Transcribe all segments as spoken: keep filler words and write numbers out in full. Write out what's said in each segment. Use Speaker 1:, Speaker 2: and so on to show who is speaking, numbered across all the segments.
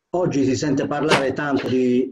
Speaker 1: Oggi si sente parlare tanto di...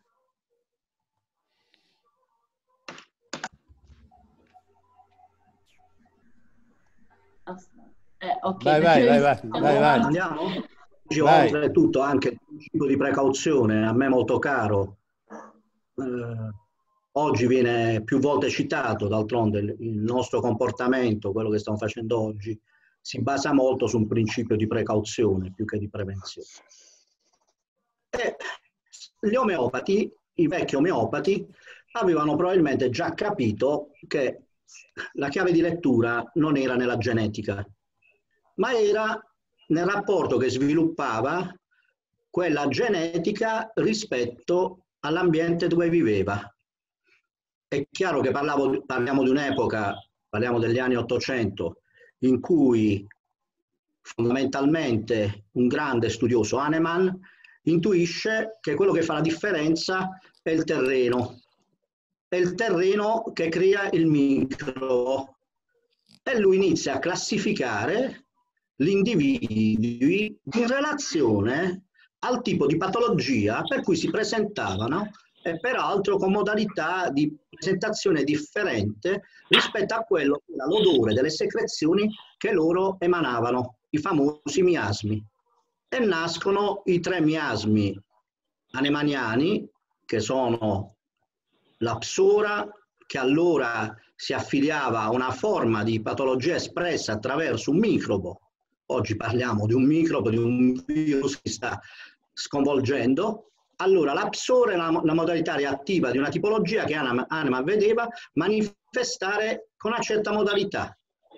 Speaker 2: Eh, ok,
Speaker 3: Vai,
Speaker 2: perché
Speaker 3: vai,
Speaker 2: io
Speaker 3: vai, vai, vai,
Speaker 2: stavo...
Speaker 3: vai,
Speaker 1: Andiamo? Oggi,
Speaker 3: vai.
Speaker 1: oltretutto, anche il principio di precauzione, a me molto caro. Eh, oggi viene più volte citato, d'altronde il, il nostro comportamento, quello che stiamo facendo oggi, si basa molto su un principio di precauzione più che di prevenzione. E gli omeopati, i vecchi omeopati, avevano probabilmente già capito che la chiave di lettura non era nella genetica, ma era nel rapporto che sviluppava quella genetica rispetto all'ambiente dove viveva. È chiaro che parlavo, parliamo di un'epoca, parliamo degli anni Ottocento, in cui fondamentalmente un grande studioso, Hahnemann, intuisce che quello che fa la differenza è il terreno, è il terreno che crea il micro, e lui inizia a classificare gli individui in relazione al tipo di patologia per cui si presentavano e peraltro con modalità di presentazione differente rispetto a quello che era l'odore delle secrezioni che loro emanavano, i famosi miasmi. E nascono i tre miasmi hahnemanniani, che sono la psora, che allora si affiliava a una forma di patologia espressa attraverso un microbo. Oggi parliamo di un microbo, di un virus che sta sconvolgendo. Allora, la psora è la, la modalità reattiva di una tipologia che Hahnemann vedeva manifestare con una certa modalità.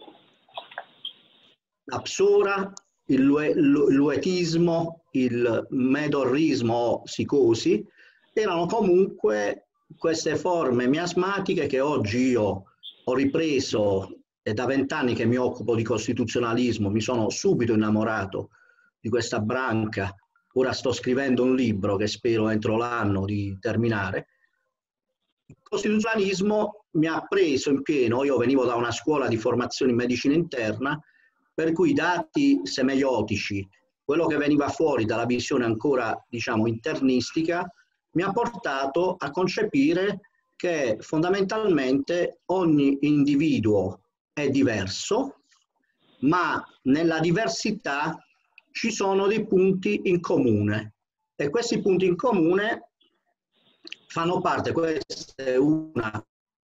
Speaker 1: La psora, il luetismo, il medorrismo o psicosi erano comunque queste forme miasmatiche che oggi io ho ripreso, e da vent'anni che mi occupo di costituzionalismo mi sono subito innamorato di questa branca. Ora sto scrivendo un libro che spero entro l'anno di terminare. Il costituzionalismo mi ha preso in pieno, io venivo da una scuola di formazione in medicina interna, per cui i dati semeiotici, quello che veniva fuori dalla visione ancora, diciamo, internistica, mi ha portato a concepire che fondamentalmente ogni individuo è diverso, ma nella diversità ci sono dei punti in comune e questi punti in comune fanno parte, questa è una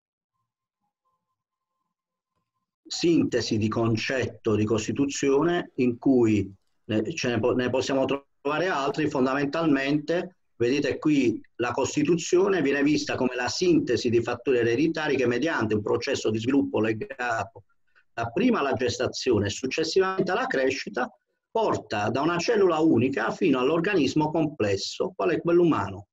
Speaker 1: sintesi di concetto di Costituzione in cui ce ne, ne possiamo trovare altri. Fondamentalmente, vedete qui, la Costituzione viene vista come la sintesi di fattori ereditari che mediante un processo di sviluppo legato dapprima alla gestazione e successivamente alla crescita porta da una cellula unica fino all'organismo complesso, qual è quello umano.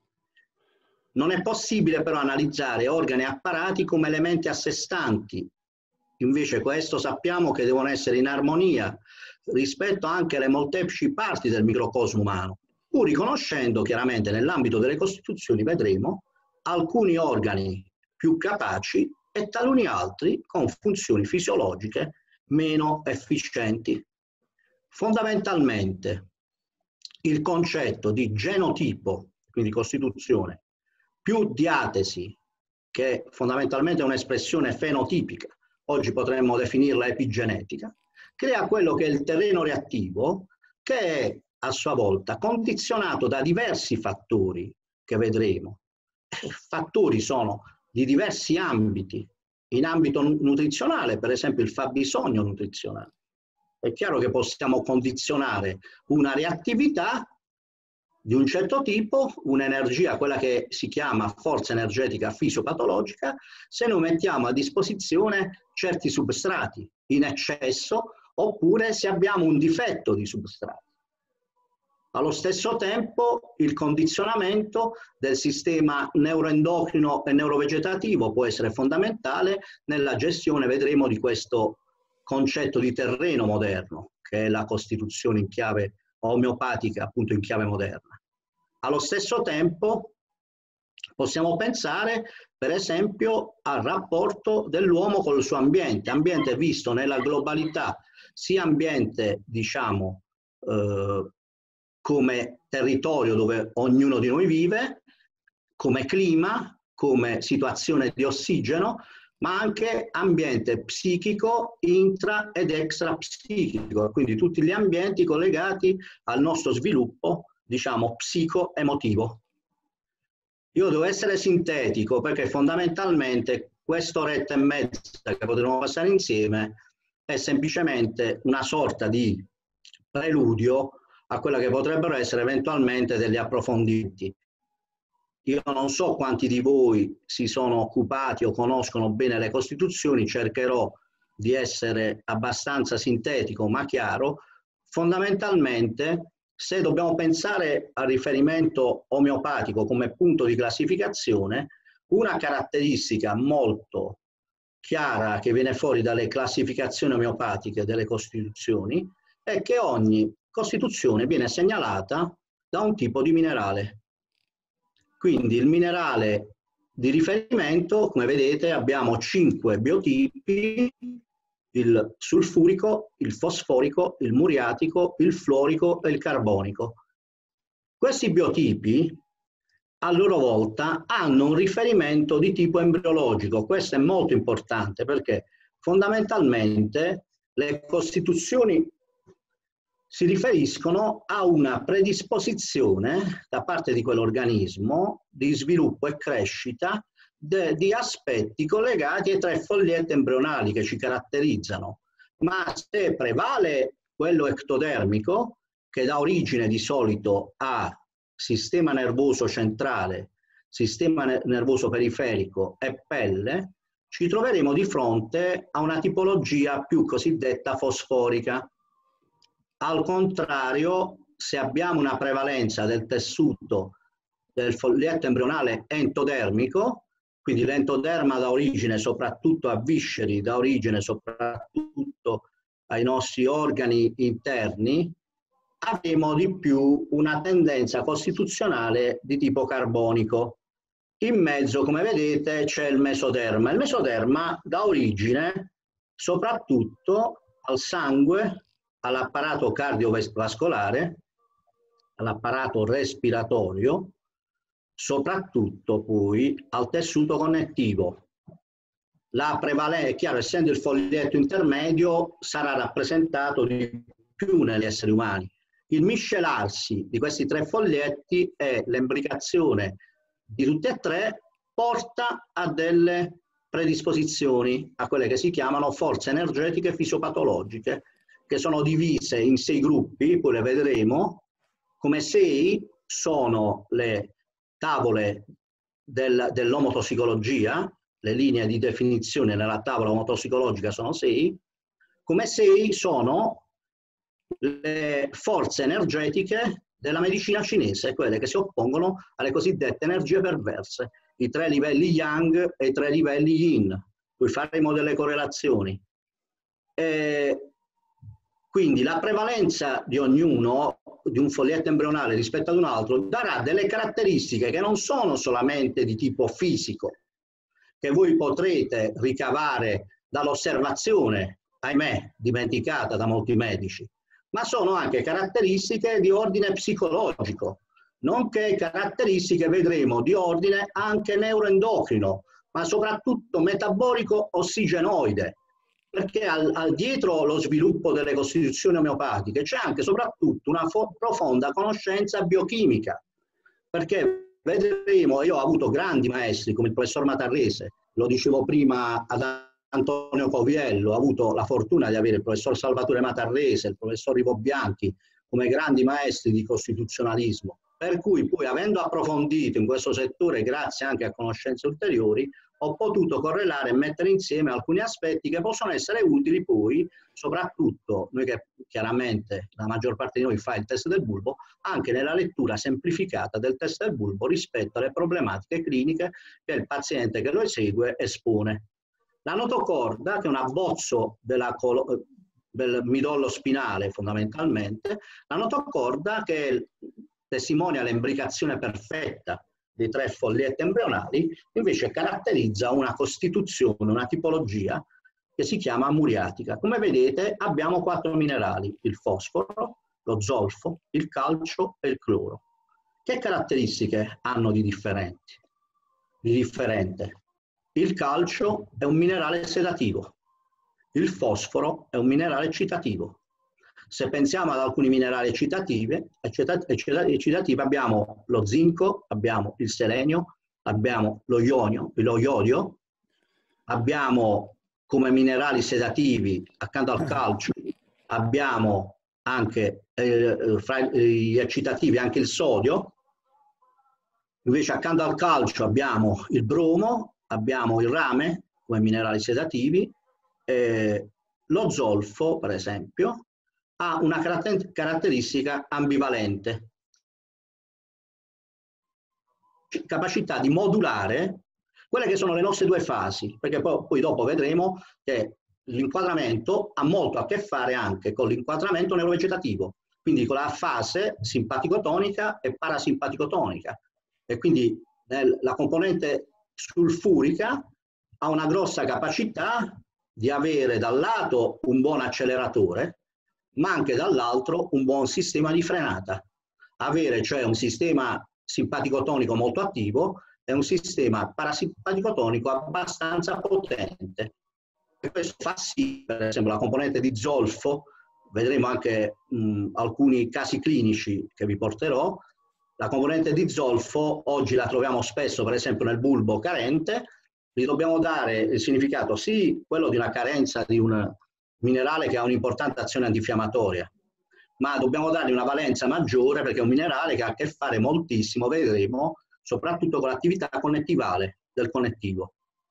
Speaker 1: Non è possibile però analizzare organi e apparati come elementi a sé stanti. Invece questo sappiamo che devono essere in armonia rispetto anche alle molteplici parti del microcosmo umano, pur riconoscendo chiaramente nell'ambito delle costituzioni, vedremo, alcuni organi più capaci e taluni altri con funzioni fisiologiche meno efficienti. Fondamentalmente il concetto di genotipo, quindi costituzione, più diatesi, che fondamentalmente è un'espressione fenotipica, oggi potremmo definirla epigenetica, crea quello che è il terreno reattivo, che è a sua volta condizionato da diversi fattori che vedremo. Fattori sono di diversi ambiti. In ambito nutrizionale, per esempio, il fabbisogno nutrizionale. È chiaro che possiamo condizionare una reattività di un certo tipo, un'energia, quella che si chiama forza energetica fisiopatologica, se noi mettiamo a disposizione certi substrati in eccesso oppure se abbiamo un difetto di substrati. Allo stesso tempo il condizionamento del sistema neuroendocrino e neurovegetativo può essere fondamentale nella gestione, vedremo, di questo concetto di terreno moderno, che è la costituzione in chiave omeopatica, appunto in chiave moderna. Allo stesso tempo possiamo pensare, per esempio, al rapporto dell'uomo con il suo ambiente, ambiente visto nella globalità, sia ambiente, diciamo, eh, come territorio dove ognuno di noi vive, come clima, come situazione di ossigeno, ma anche ambiente psichico, intra ed extra psichico, quindi tutti gli ambienti collegati al nostro sviluppo, diciamo, psico-emotivo. Io devo essere sintetico perché fondamentalmente quest'oretta e mezza che potremo passare insieme è semplicemente una sorta di preludio a quella che potrebbero essere eventualmente degli approfondimenti. Io non so quanti di voi si sono occupati o conoscono bene le Costituzioni, cercherò di essere abbastanza sintetico ma chiaro. Fondamentalmente, se dobbiamo pensare al riferimento omeopatico come punto di classificazione, una caratteristica molto chiara che viene fuori dalle classificazioni omeopatiche delle Costituzioni è che ogni Costituzione viene segnalata da un tipo di minerale. Quindi il minerale di riferimento, come vedete, abbiamo cinque biotipi: il sulfurico, il fosforico, il muriatico, il fluorico e il carbonico. Questi biotipi, a loro volta, hanno un riferimento di tipo embriologico. Questo è molto importante perché fondamentalmente le Costituzioni si riferiscono a una predisposizione da parte di quell'organismo di sviluppo e crescita de, di aspetti collegati ai tre foglietti embrionali che ci caratterizzano. Ma se prevale quello ectodermico, che dà origine di solito a sistema nervoso centrale, sistema nervoso periferico e pelle, ci troveremo di fronte a una tipologia più cosiddetta fosforica. Al contrario, se abbiamo una prevalenza del tessuto del foglietto embrionale entodermico, quindi l'entoderma dà origine soprattutto a visceri, dà origine soprattutto ai nostri organi interni, avremo di più una tendenza costituzionale di tipo carbonico. In mezzo, come vedete, c'è il mesoderma. Il mesoderma dà origine soprattutto al sangue, all'apparato cardiovascolare, all'apparato respiratorio, soprattutto poi al tessuto connettivo. La prevalenza, è chiaro, essendo il foglietto intermedio, sarà rappresentato di più negli esseri umani. Il miscelarsi di questi tre foglietti e l'imbricazione di tutti e tre porta a delle predisposizioni, a quelle che si chiamano forze energetiche fisiopatologiche, che sono divise in sei gruppi, poi le vedremo. Come sei sono le tavole del, dell'omotossicologia, le linee di definizione nella tavola omotossicologica sono sei. Come sei sono le forze energetiche della medicina cinese, quelle che si oppongono alle cosiddette energie perverse, i tre livelli Yang e i tre livelli Yin. Poi faremo delle correlazioni. E quindi la prevalenza di ognuno, di un foglietto embrionale rispetto ad un altro, darà delle caratteristiche che non sono solamente di tipo fisico, che voi potrete ricavare dall'osservazione, ahimè, dimenticata da molti medici, ma sono anche caratteristiche di ordine psicologico, nonché caratteristiche, vedremo, di ordine anche neuroendocrino, ma soprattutto metabolico ossigenoide, perché al, al dietro lo sviluppo delle costituzioni omeopatiche c'è anche soprattutto una profonda conoscenza biochimica, perché vedremo, io ho avuto grandi maestri come il professor Matarrese, lo dicevo prima ad Antonio Coviello, ho avuto la fortuna di avere il professor Salvatore Matarrese, il professor Ivo Bianchi come grandi maestri di costituzionalismo, per cui poi, avendo approfondito in questo settore grazie anche a conoscenze ulteriori, ho potuto correlare e mettere insieme alcuni aspetti che possono essere utili poi, soprattutto noi che chiaramente la maggior parte di noi fa il test del bulbo, anche nella lettura semplificata del test del bulbo rispetto alle problematiche cliniche che il paziente che lo esegue espone. La notocorda, che è un abbozzo della del midollo spinale fondamentalmente, la notocorda che testimonia l'imbricazione perfetta dei tre foglietti embrionali, invece caratterizza una costituzione, una tipologia che si chiama muriatica. Come vedete abbiamo quattro minerali: il fosforo, lo zolfo, il calcio e il cloro. Che caratteristiche hanno di differenti? Di differente? Il calcio è un minerale sedativo, il fosforo è un minerale eccitativo. Se pensiamo ad alcuni minerali eccitativi, eccitativi abbiamo lo zinco, abbiamo il selenio, abbiamo lo ionio, lo iodio, abbiamo come minerali sedativi accanto al calcio, abbiamo anche eh, fra gli eccitativi anche il sodio. Invece accanto al calcio abbiamo il bromo, abbiamo il rame come minerali sedativi, eh, lo zolfo per esempio ha una caratter caratteristica ambivalente, capacità di modulare quelle che sono le nostre due fasi, perché poi, poi dopo vedremo che l'inquadramento ha molto a che fare anche con l'inquadramento neurovegetativo, quindi con la fase simpatico-tonica e parasimpatico-tonica. E quindi nel, la componente sulfurica ha una grossa capacità di avere dal lato un buon acceleratore, ma anche dall'altro un buon sistema di frenata. Avere cioè un sistema simpatico-tonico molto attivo e un sistema parasimpatico-tonico abbastanza potente. E questo fa sì, per esempio, la componente di zolfo, vedremo anche mh, alcuni casi clinici che vi porterò. La componente di zolfo oggi la troviamo spesso per esempio nel bulbo carente, gli dobbiamo dare il significato sì, quello di una carenza di un minerale che ha un'importante azione antinfiammatoria, ma dobbiamo dargli una valenza maggiore perché è un minerale che ha a che fare moltissimo, vedremo, soprattutto con l'attività connettivale del connettivo.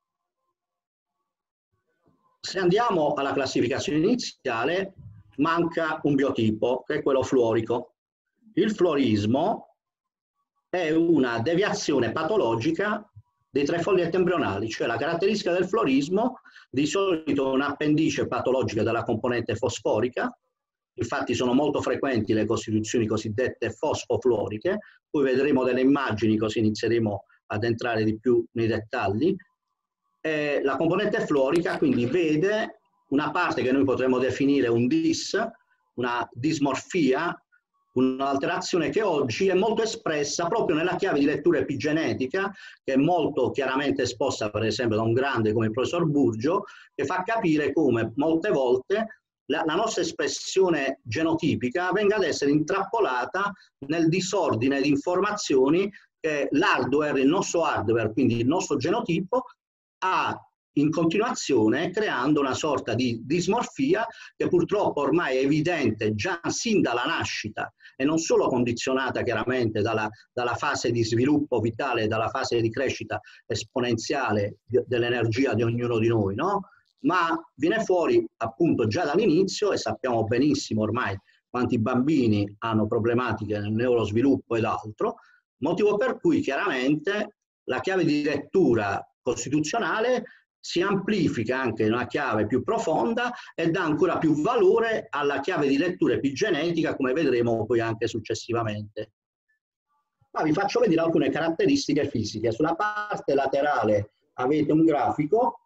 Speaker 1: Se andiamo alla classificazione iniziale, manca un biotipo, che è quello fluorico. Il fluorismo è una deviazione patologica dei tre foglietti embrionali, cioè la caratteristica del fluorismo, di solito un'appendice patologica della componente fosforica, infatti sono molto frequenti le costituzioni cosiddette fosfofluoriche, poi vedremo delle immagini così inizieremo ad entrare di più nei dettagli. E la componente fluorica quindi vede una parte che noi potremmo definire un dis, una dismorfia, un'alterazione che oggi è molto espressa proprio nella chiave di lettura epigenetica, che è molto chiaramente esposta per esempio da un grande come il professor Burgio, che fa capire come molte volte la, la nostra espressione genotipica venga ad essere intrappolata nel disordine di informazioni che l'hardware, il nostro hardware, quindi il nostro genotipo, ha in continuazione, creando una sorta di dismorfia che purtroppo ormai è evidente già sin dalla nascita e non solo condizionata chiaramente dalla, dalla fase di sviluppo vitale, dalla fase di crescita esponenziale dell'energia di ognuno di noi, no? Ma viene fuori appunto già dall'inizio e sappiamo benissimo ormai quanti bambini hanno problematiche nel neurosviluppo ed altro, motivo per cui chiaramente la chiave di lettura costituzionale si amplifica anche in una chiave più profonda e dà ancora più valore alla chiave di lettura epigenetica, come vedremo poi anche successivamente. Ma vi faccio vedere alcune caratteristiche fisiche. Sulla parte laterale avete un grafico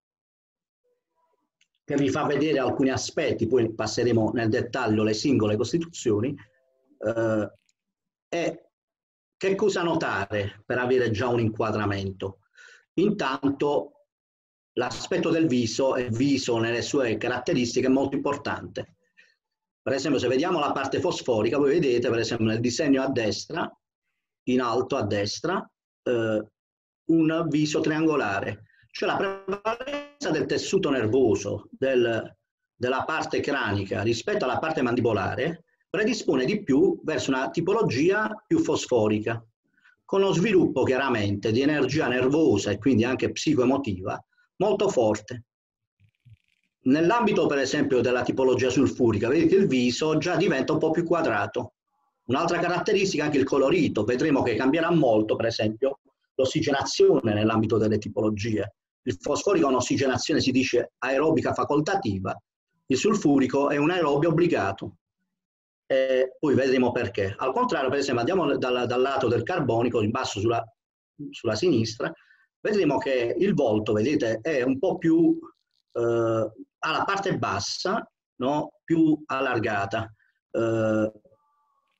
Speaker 1: che vi fa vedere alcuni aspetti, poi passeremo nel dettaglio le singole costituzioni. Eh, e che cosa notare per avere già un inquadramento? Intanto l'aspetto del viso è viso nelle sue caratteristiche molto importante. Per esempio, se vediamo la parte fosforica, voi vedete per esempio nel disegno a destra, in alto a destra, eh, un viso triangolare, cioè la prevalenza del tessuto nervoso del, della parte cranica rispetto alla parte mandibolare predispone di più verso una tipologia più fosforica, con lo sviluppo chiaramente di energia nervosa e quindi anche psicoemotiva molto forte. Nell'ambito per esempio della tipologia sulfurica, vedete il viso già diventa un po' più quadrato. Un'altra caratteristica è anche il colorito, vedremo che cambierà molto per esempio l'ossigenazione nell'ambito delle tipologie. Il fosforico è un'ossigenazione, si dice aerobica facoltativa, il sulfurico è un aerobio obbligato. E poi vedremo perché. Al contrario, per esempio, andiamo dal, dal lato del carbonico, in basso sulla, sulla sinistra, vedremo che il volto, vedete, è un po' più eh, alla parte bassa, no? Più allargata. Eh,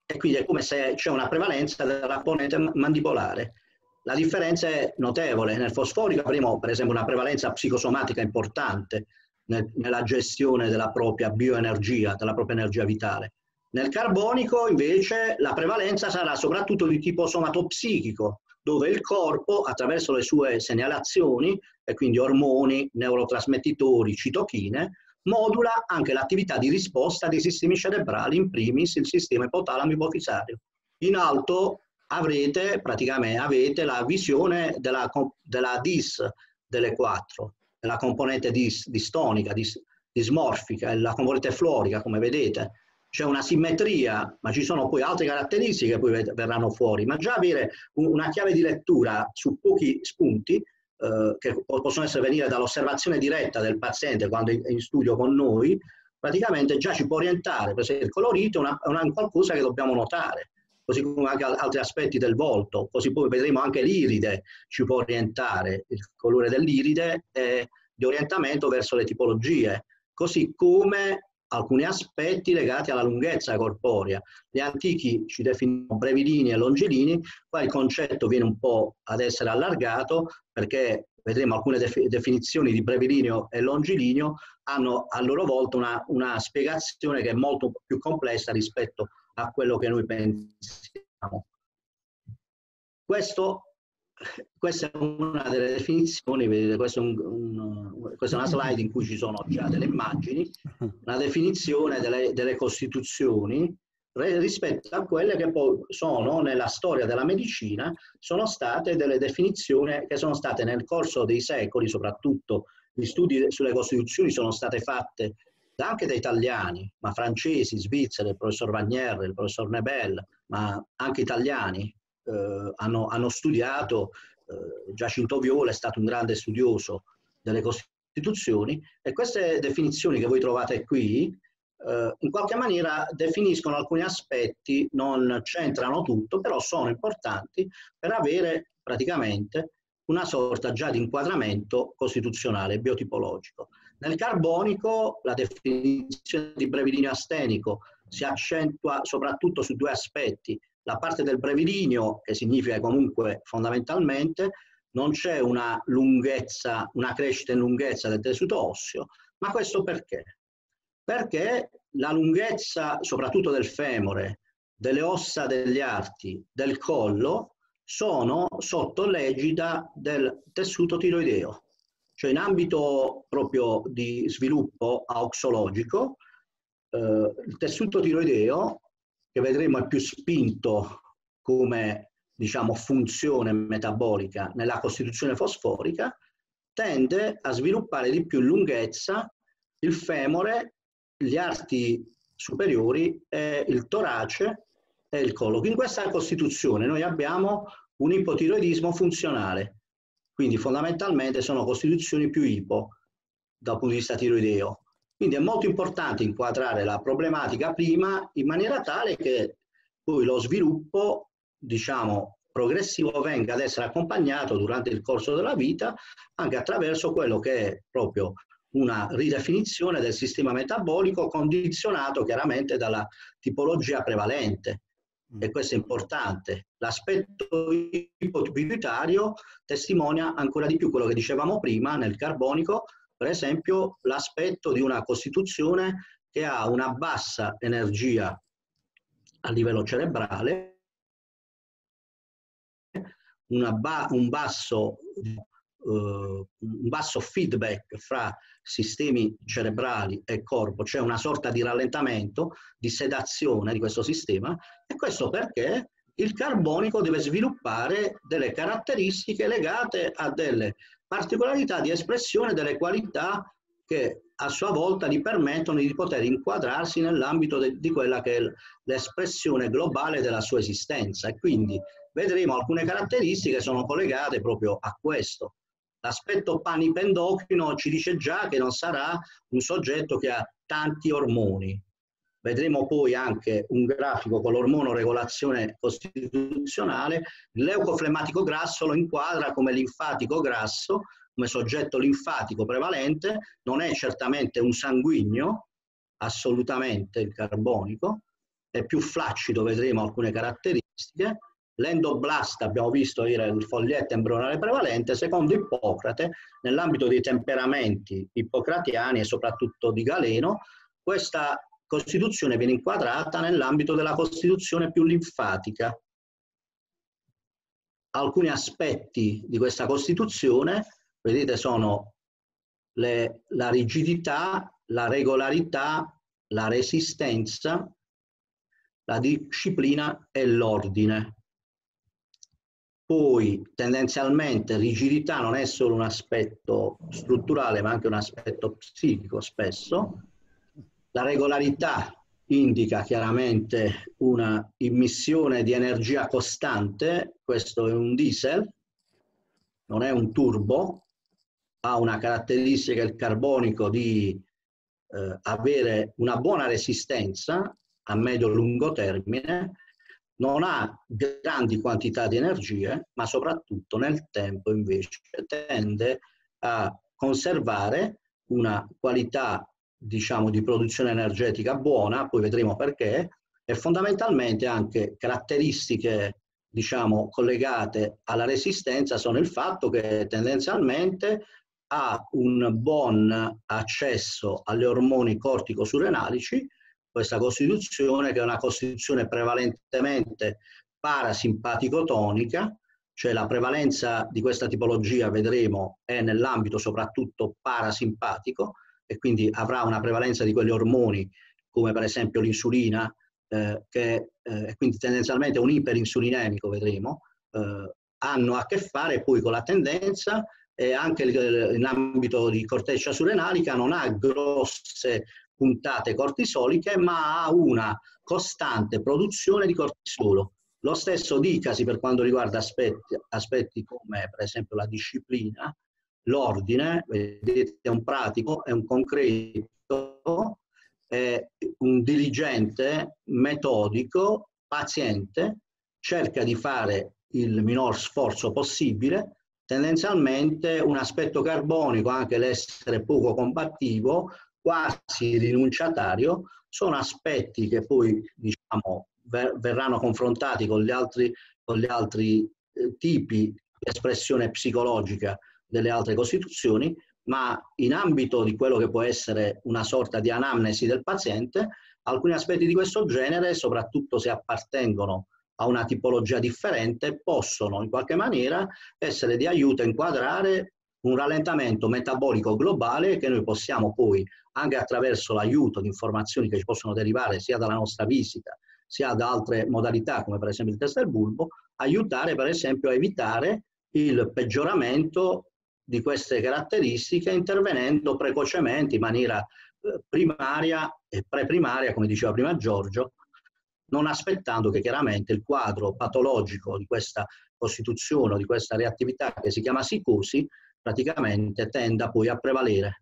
Speaker 1: e quindi è come se c'è una prevalenza della componente mandibolare. La differenza è notevole. Nel fosforico avremo per esempio una prevalenza psicosomatica importante nel, nella gestione della propria bioenergia, della propria energia vitale. Nel carbonico invece la prevalenza sarà soprattutto di tipo somatopsichico, dove il corpo attraverso le sue segnalazioni, e quindi ormoni, neurotrasmettitori, citochine, modula anche l'attività di risposta dei sistemi cerebrali, in primis il sistema ipotalamo ipofisario. In alto avrete praticamente avete la visione della, della D I S delle quattro, della componente dis, distonica, dis, dismorfica, e la componente florica, come vedete. C'è una simmetria, ma ci sono poi altre caratteristiche che poi verranno fuori. Ma già avere una chiave di lettura su pochi spunti, eh, che possono essere venire dall'osservazione diretta del paziente quando è in studio con noi, praticamente già ci può orientare. Per esempio il colorito è una, è una qualcosa che dobbiamo notare, così come anche altri aspetti del volto, così poi vedremo anche l'iride ci può orientare, il colore dell'iride è di orientamento verso le tipologie, così come alcuni aspetti legati alla lunghezza corporea. Gli antichi ci definivano brevilini e longilini, qua il concetto viene un po' ad essere allargato, perché vedremo alcune definizioni di brevilineo e longilineo hanno a loro volta una, una spiegazione che è molto più complessa rispetto a quello che noi pensiamo. Questo, questa è una delle definizioni, vedete, questa è, un, un, questa è una slide in cui ci sono già delle immagini, una definizione delle, delle costituzioni rispetto a quelle che poi sono nella storia della medicina, sono state delle definizioni che sono state nel corso dei secoli, soprattutto gli studi sulle costituzioni sono state fatte anche da italiani, ma francesi, svizzeri, il professor Vanier, il professor Nebel, ma anche italiani eh, hanno, hanno studiato, eh, Giacinto Viola è stato un grande studioso delle costituzioni, e queste definizioni che voi trovate qui eh, in qualche maniera definiscono alcuni aspetti, non centrano tutto, però sono importanti per avere praticamente una sorta già di inquadramento costituzionale, biotipologico. Nel carbonico la definizione di brevilineo astenico si accentua soprattutto su due aspetti. La parte del brevilineo, che significa comunque fondamentalmente non c'è una lunghezza, una crescita in lunghezza del tessuto osseo, ma questo perché? Perché la lunghezza soprattutto del femore, delle ossa degli arti, del collo, sono sotto l'egida del tessuto tiroideo. Cioè in ambito proprio di sviluppo auxologico, eh, il tessuto tiroideo, che vedremo è più spinto come diciamo, funzione metabolica nella costituzione fosforica, tende a sviluppare di più in lunghezza il femore, gli arti superiori, e il torace e il collo. In questa costituzione noi abbiamo un ipotiroidismo funzionale. Quindi fondamentalmente sono costituzioni più ipo dal punto di vista tiroideo. Quindi è molto importante inquadrare la problematica prima in maniera tale che poi lo sviluppo, diciamo, progressivo venga ad essere accompagnato durante il corso della vita anche attraverso quello che è proprio una ridefinizione del sistema metabolico condizionato chiaramente dalla tipologia prevalente. E questo è importante. L'aspetto ipopituitario testimonia ancora di più quello che dicevamo prima nel carbonico, per esempio l'aspetto di una costituzione che ha una bassa energia a livello cerebrale, una ba un, basso, uh, un basso feedback fra sistemi cerebrali e corpo, c'è una sorta di rallentamento, di sedazione di questo sistema, e questo perché il carbonico deve sviluppare delle caratteristiche legate a delle particolarità di espressione delle qualità che a sua volta gli permettono di poter inquadrarsi nell'ambito di quella che è l'espressione globale della sua esistenza, e quindi vedremo alcune caratteristiche che sono collegate proprio a questo. L'aspetto panipendocrino ci dice già che non sarà un soggetto che ha tanti ormoni. Vedremo poi anche un grafico con l'ormonoregolazione costituzionale. Il leucoflemmatico grasso lo inquadra come linfatico grasso, come soggetto linfatico prevalente, non è certamente un sanguigno, assolutamente il carbonico, è più flaccido, vedremo alcune caratteristiche. L'endoblasta, abbiamo visto, era il foglietto embrionale prevalente. Secondo Ippocrate, nell'ambito dei temperamenti ippocratiani e soprattutto di Galeno, questa costituzione viene inquadrata nell'ambito della costituzione più linfatica. Alcuni aspetti di questa costituzione, vedete, sono le, la rigidità, la regolarità, la resistenza, la disciplina e l'ordine. Poi tendenzialmente rigidità non è solo un aspetto strutturale ma anche un aspetto psichico spesso. La regolarità indica chiaramente una immissione di energia costante, questo è un diesel, non è un turbo, ha una caratteristica il carbonico di eh, avere una buona resistenza a medio-lungo termine, non ha grandi quantità di energie, ma soprattutto nel tempo invece tende a conservare una qualità, diciamo, di produzione energetica buona, poi vedremo perché, e fondamentalmente anche caratteristiche, diciamo, collegate alla resistenza sono il fatto che tendenzialmente ha un buon accesso agli ormoni cortico-surrenalici, questa costituzione che è una costituzione prevalentemente parasimpatico-tonica, cioè la prevalenza di questa tipologia, vedremo, è nell'ambito soprattutto parasimpatico e quindi avrà una prevalenza di quegli ormoni come per esempio l'insulina, eh, che eh, quindi tendenzialmente un iperinsulinemico, vedremo, eh, hanno a che fare poi con la tendenza e anche in ambito di corteccia surrenalica non ha grosse puntate cortisoliche, ma ha una costante produzione di cortisolo. Lo stesso dicasi per quanto riguarda aspetti, aspetti come per esempio la disciplina, l'ordine, vedete, è un pratico, è un concreto, è un diligente, metodico, paziente, cerca di fare il minor sforzo possibile. Tendenzialmente un aspetto carbonico, anche l'essere poco combattivo, quasi rinunciatario, sono aspetti che poi, diciamo, ver verranno confrontati con gli altri, con gli altri eh, tipi di espressione psicologica delle altre costituzioni, ma in ambito di quello che può essere una sorta di anamnesi del paziente, alcuni aspetti di questo genere, soprattutto se appartengono a una tipologia differente, possono in qualche maniera essere di aiuto a inquadrare un rallentamento metabolico globale che noi possiamo poi, anche attraverso l'aiuto di informazioni che ci possono derivare sia dalla nostra visita, sia da altre modalità, come per esempio il test del bulbo, aiutare per esempio a evitare il peggioramento di queste caratteristiche intervenendo precocemente in maniera eh, primaria e preprimaria, come diceva prima Giorgio, non aspettando che chiaramente il quadro patologico di questa costituzione o di questa reattività che si chiama psicosi praticamente tenda poi a prevalere.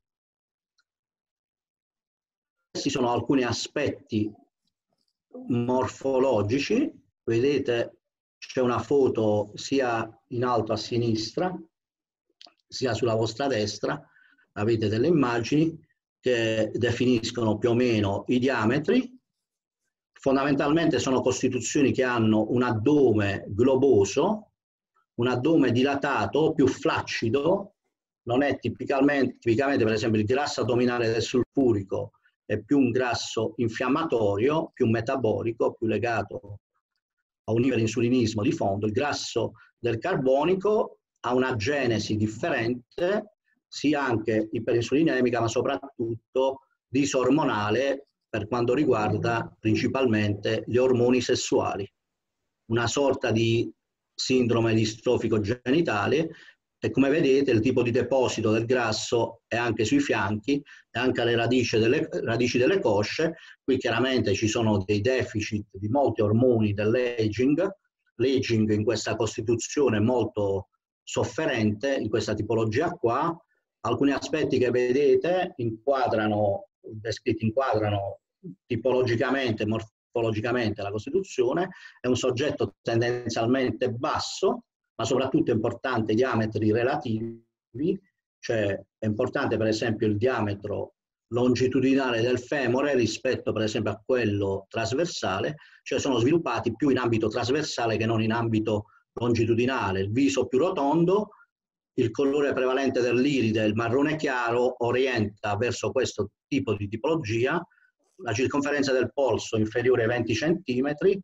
Speaker 1: Questi sono alcuni aspetti morfologici, vedete c'è una foto sia in alto a sinistra sia sulla vostra destra, avete delle immagini che definiscono più o meno i diametri. Fondamentalmente sono costituzioni che hanno un addome globoso, un addome dilatato, più flaccido, non è tipicamente, tipicamente per esempio il grasso addominale del sulfurico è più un grasso infiammatorio, più metabolico, più legato a un iperinsulinismo di fondo. Il grasso del carbonico ha una genesi differente, sia anche iperinsulinemica, ma soprattutto disormonale per quanto riguarda principalmente gli ormoni sessuali. Una sorta di sindrome distrofico genitale e come vedete il tipo di deposito del grasso è anche sui fianchi e anche alle radici delle, radici delle cosce. Qui chiaramente ci sono dei deficit di molti ormoni dell'aging, l'aging in questa costituzione è molto sofferente in questa tipologia qua. Alcuni aspetti che vedete inquadrano, descritti inquadrano tipologicamente, morfologicamente la costituzione. È un soggetto tendenzialmente basso, ma soprattutto è importante i diametri relativi, cioè è importante per esempio il diametro longitudinale del femore rispetto per esempio a quello trasversale, cioè sono sviluppati più in ambito trasversale che non in ambito longitudinale. Il viso più rotondo, il colore prevalente dell'iride, il marrone chiaro, orienta verso questo tipo di tipologia, la circonferenza del polso inferiore ai venti centimetri,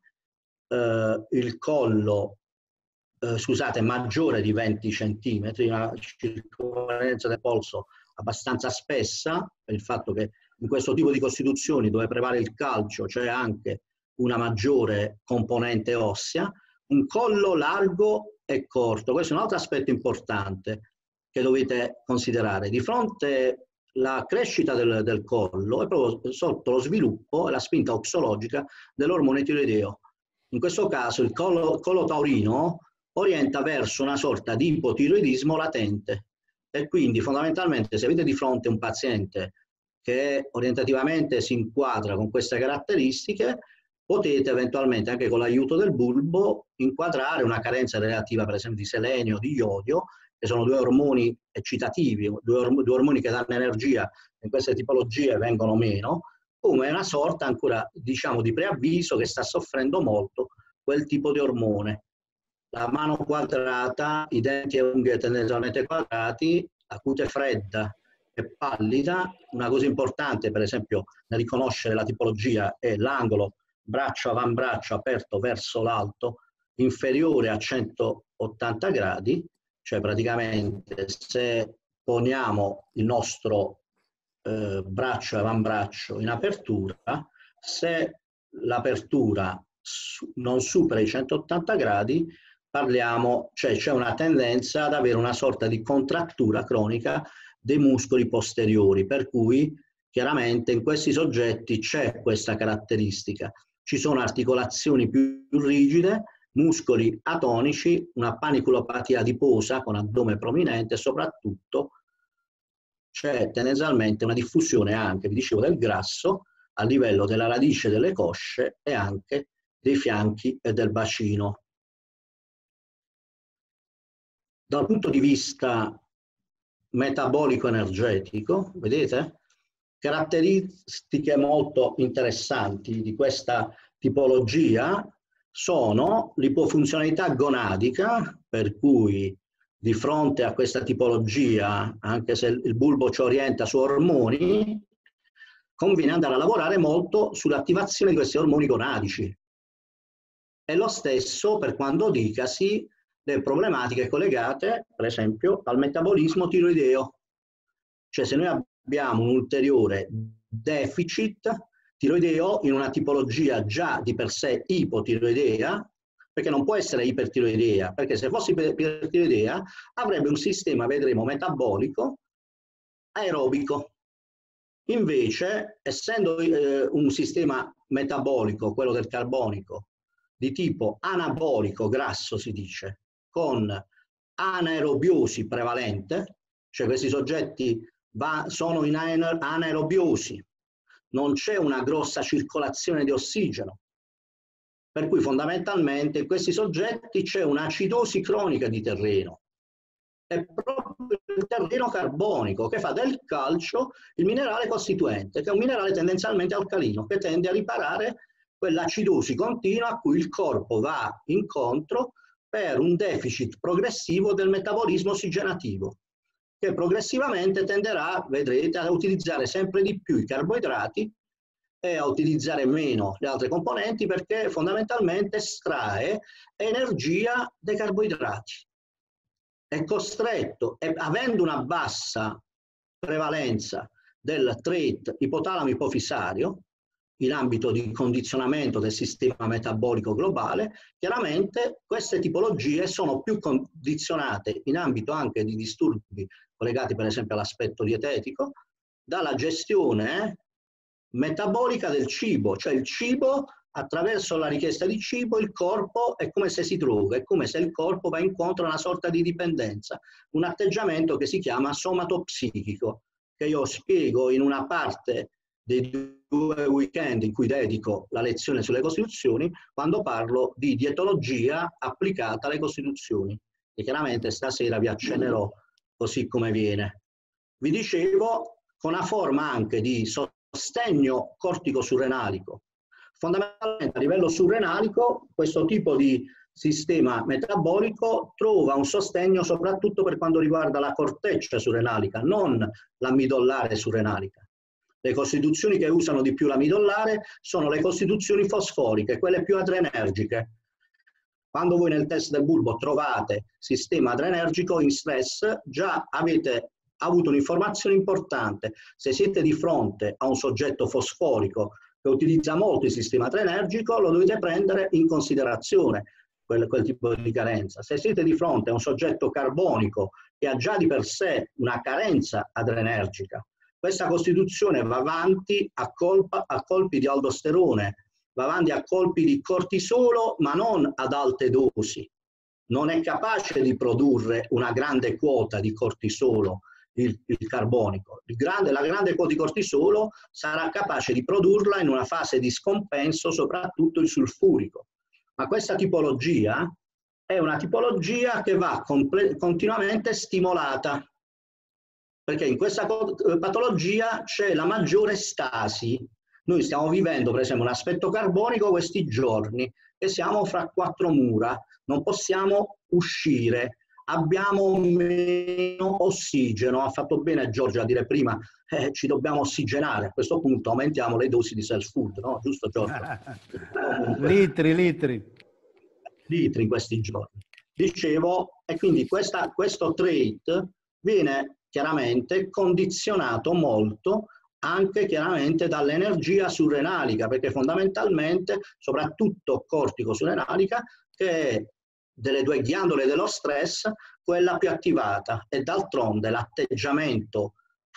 Speaker 1: eh, il collo, eh, scusate, maggiore di venti centimetri, una circonferenza del polso abbastanza spessa, per il fatto che in questo tipo di costituzioni dove prevale il calcio c'è anche una maggiore componente ossea, un collo largo e corto. Questo è un altro aspetto importante che dovete considerare. Di fronte alla crescita del, del collo è proprio sotto lo sviluppo e la spinta oxologica dell'ormone tiroideo. In questo caso il collo, collo taurino orienta verso una sorta di ipotiroidismo latente e quindi fondamentalmente se avete di fronte un paziente che orientativamente si inquadra con queste caratteristiche, potete eventualmente anche con l'aiuto del bulbo inquadrare una carenza relativa per esempio di selenio, di iodio, che sono due ormoni eccitativi, due, orm due ormoni che danno energia, in queste tipologie vengono meno, come una sorta ancora diciamo di preavviso che sta soffrendo molto quel tipo di ormone. La mano quadrata, i denti e unghie tendenzialmente quadrati, la cute fredda e pallida. Una cosa importante per esempio nel riconoscere la tipologia è l'angolo braccio avambraccio aperto verso l'alto inferiore a centottanta gradi, cioè praticamente se poniamo il nostro eh, braccio e avambraccio in apertura, se l'apertura su, non supera i centottanta gradi, parliamo, cioè c'è una tendenza ad avere una sorta di contrattura cronica dei muscoli posteriori, per cui chiaramente in questi soggetti c'è questa caratteristica. Ci sono articolazioni più rigide, muscoli atonici, una paniculopatia adiposa con addome prominente e soprattutto c'è tendenzialmente una diffusione anche, vi dicevo, del grasso a livello della radice delle cosce e anche dei fianchi e del bacino. Dal punto di vista metabolico-energetico, vedete? Caratteristiche molto interessanti di questa tipologia sono l'ipofunzionalità gonadica, per cui di fronte a questa tipologia, anche se il bulbo ci orienta su ormoni, conviene andare a lavorare molto sull'attivazione di questi ormoni gonadici. E lo stesso per quando dicasi le problematiche collegate, per esempio, al metabolismo tiroideo. Cioè se noi abbiamo un ulteriore deficit tiroideo in una tipologia già di per sé ipotiroidea, perché non può essere ipertiroidea, perché se fosse ipertiroidea avrebbe un sistema, vedremo, metabolico aerobico. Invece, essendo eh, un sistema metabolico, quello del carbonico, di tipo anabolico, grasso si dice, con anaerobiosi prevalente, cioè questi soggetti va, sono in anaerobiosi, non c'è una grossa circolazione di ossigeno, per cui fondamentalmente in questi soggetti c'è un'acidosi cronica di terreno. È proprio il terreno carbonico che fa del calcio il minerale costituente, che è un minerale tendenzialmente alcalino, che tende a riparare quell'acidosi continua a cui il corpo va incontro per un deficit progressivo del metabolismo ossigenativo, che progressivamente tenderà, vedrete, a utilizzare sempre di più i carboidrati e a utilizzare meno le altre componenti, perché fondamentalmente estrae energia dai carboidrati. È costretto, e avendo una bassa prevalenza del trait ipotalamo-ipofisario, in ambito di condizionamento del sistema metabolico globale, chiaramente queste tipologie sono più condizionate in ambito anche di disturbi collegati per esempio all'aspetto dietetico, dalla gestione metabolica del cibo, cioè il cibo, attraverso la richiesta di cibo, il corpo è come se si droga, è come se il corpo va incontro a una sorta di dipendenza, un atteggiamento che si chiama somatopsichico, che io spiego in una parte dei due weekend in cui dedico la lezione sulle costituzioni, quando parlo di dietologia applicata alle costituzioni, e chiaramente stasera vi accennerò così come viene. Vi dicevo, con una forma anche di sostegno cortico-surrenalico. Fondamentalmente a livello surrenalico questo tipo di sistema metabolico trova un sostegno soprattutto per quanto riguarda la corteccia surrenalica, non la midollare surrenalica. Le costituzioni che usano di più la midollare sono le costituzioni fosforiche, quelle più adrenergiche. Quando voi nel test del bulbo trovate sistema adrenergico in stress, già avete avuto un'informazione importante. Se siete di fronte a un soggetto fosforico che utilizza molto il sistema adrenergico, lo dovete prendere in considerazione, quel, quel tipo di carenza. Se siete di fronte a un soggetto carbonico che ha già di per sé una carenza adrenergica, questa costituzione va avanti a, colpa, a colpi di aldosterone, va avanti a colpi di cortisolo, ma non ad alte dosi. Non è capace di produrre una grande quota di cortisolo, il, il carbonico. Il grande, la grande quota di cortisolo sarà capace di produrla in una fase di scompenso, soprattutto il sulfurico. Ma questa tipologia è una tipologia che va continuamente stimolata, perché in questa patologia c'è la maggiore stasi. Noi stiamo vivendo, per esempio, un aspetto carbonico questi giorni e siamo fra quattro mura, non possiamo uscire, abbiamo meno ossigeno. Ha fatto bene Giorgio a dire prima, eh, ci dobbiamo ossigenare, a questo punto aumentiamo le dosi di self-food, no? Giusto Giorgio?
Speaker 2: litri, litri.
Speaker 1: Litri in questi giorni. Dicevo, e quindi questa, questo trait viene chiaramente condizionato molto anche chiaramente dall'energia surrenalica, perché fondamentalmente, soprattutto cortico-surrenalica, che è delle due ghiandole dello stress, quella più attivata, e d'altronde l'atteggiamento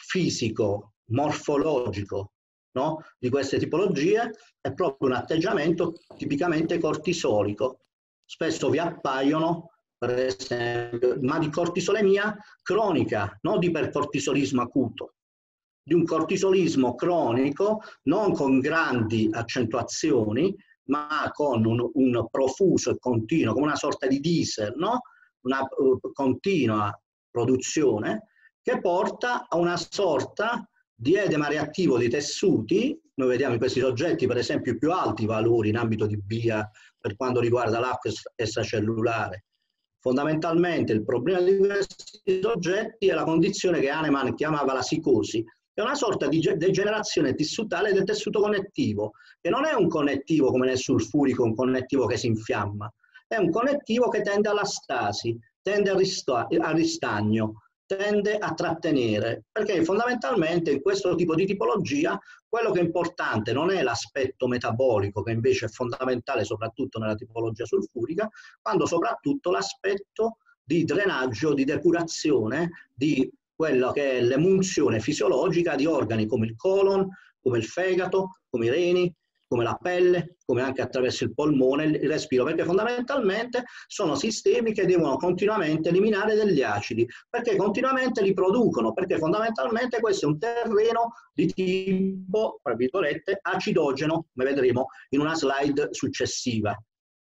Speaker 1: fisico, morfologico, no, di queste tipologie è proprio un atteggiamento tipicamente cortisolico. Spesso vi appaiono, per esempio, ma di cortisolemia cronica, non di ipercortisolismo acuto, di un cortisolismo cronico, non con grandi accentuazioni, ma con un, un profuso e continuo, come una sorta di diesel, no? Una uh, continua produzione che porta a una sorta di edema reattivo dei tessuti. Noi vediamo in questi soggetti, per esempio, i più alti valori in ambito di B I A per quanto riguarda l'acqua extracellulare. Fondamentalmente il problema di questi soggetti è la condizione che Hahnemann chiamava la psicosi, è una sorta di degenerazione tissutale del tessuto connettivo, che non è un connettivo come nel sulfurico, un connettivo che si infiamma, è un connettivo che tende alla stasi, tende al ristagno, tende a trattenere, perché fondamentalmente in questo tipo di tipologia quello che è importante non è l'aspetto metabolico, che invece è fondamentale soprattutto nella tipologia sulfurica, quando soprattutto l'aspetto di drenaggio, di depurazione, di quello che è l'emunzione fisiologica di organi come il colon, come il fegato, come i reni, come la pelle, come anche attraverso il polmone, il respiro, perché fondamentalmente sono sistemi che devono continuamente eliminare degli acidi, perché continuamente li producono, perché fondamentalmente questo è un terreno di tipo, tra virgolette, acidogeno, come vedremo in una slide successiva.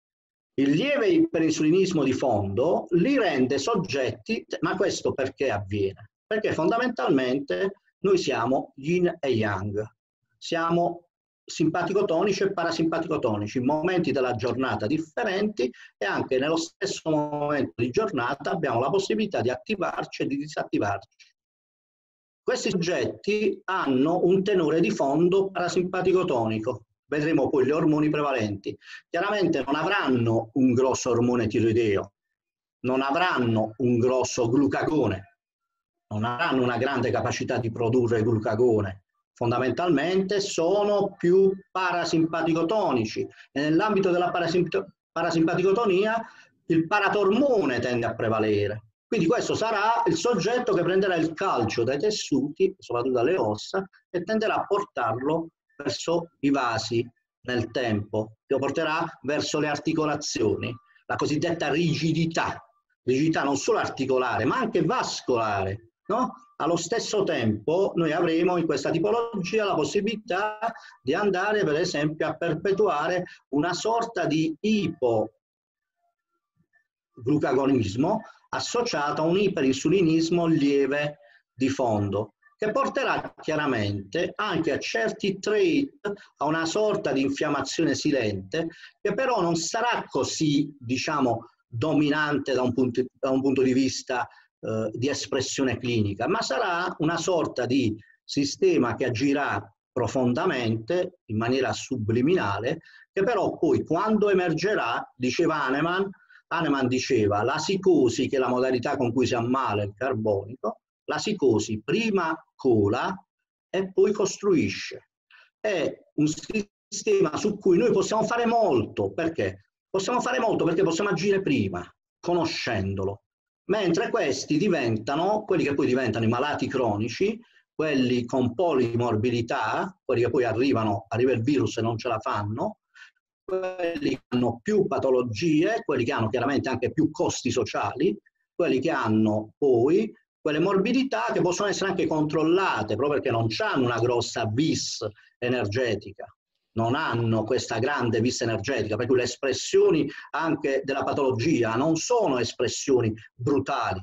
Speaker 1: Il lieve iperinsulinismo di fondo li rende soggetti, ma questo perché avviene? Perché fondamentalmente noi siamo yin e yang, siamo simpatico-tonici e parasimpatico-tonici, in momenti della giornata differenti, e anche nello stesso momento di giornata abbiamo la possibilità di attivarci e di disattivarci. Questi soggetti hanno un tenore di fondo parasimpatico-tonico, vedremo poi gli ormoni prevalenti. Chiaramente non avranno un grosso ormone tiroideo, non avranno un grosso glucagone, non avranno una grande capacità di produrre glucagone. Fondamentalmente sono più parasimpatico-tonici, e nell'ambito della parasimpaticotonia il paratormone tende a prevalere. Quindi questo sarà il soggetto che prenderà il calcio dai tessuti, soprattutto dalle ossa, e tenderà a portarlo verso i vasi nel tempo, lo porterà verso le articolazioni, la cosiddetta rigidità, rigidità non solo articolare ma anche vascolare, no? Allo stesso tempo noi avremo in questa tipologia la possibilità di andare per esempio a perpetuare una sorta di ipoglucagonismo associato a un iperinsulinismo lieve di fondo. che porterà chiaramente anche a certi trait, a una sorta di infiammazione silente, che però non sarà così, diciamo, dominante da un punto, da un punto di vista eh, di espressione clinica, ma sarà una sorta di sistema che agirà profondamente, in maniera subliminale, che però poi quando emergerà, diceva Hahnemann, Hahnemann diceva la sicosi, che è la modalità con cui si ammala il carbonico, la sicosi prima cola e poi costruisce. È un sistema su cui noi possiamo fare molto. Perché? Possiamo fare molto perché possiamo agire prima, conoscendolo. Mentre questi diventano, quelli che poi diventano i malati cronici, quelli con polimorbilità, quelli che poi arrivano, arriva il virus e non ce la fanno, quelli che hanno più patologie, quelli che hanno chiaramente anche più costi sociali, quelli che hanno poi quelle morbidità che possono essere anche controllate, proprio perché non hanno una grossa vis energetica, non hanno questa grande vis energetica, per cui le espressioni anche della patologia non sono espressioni brutali,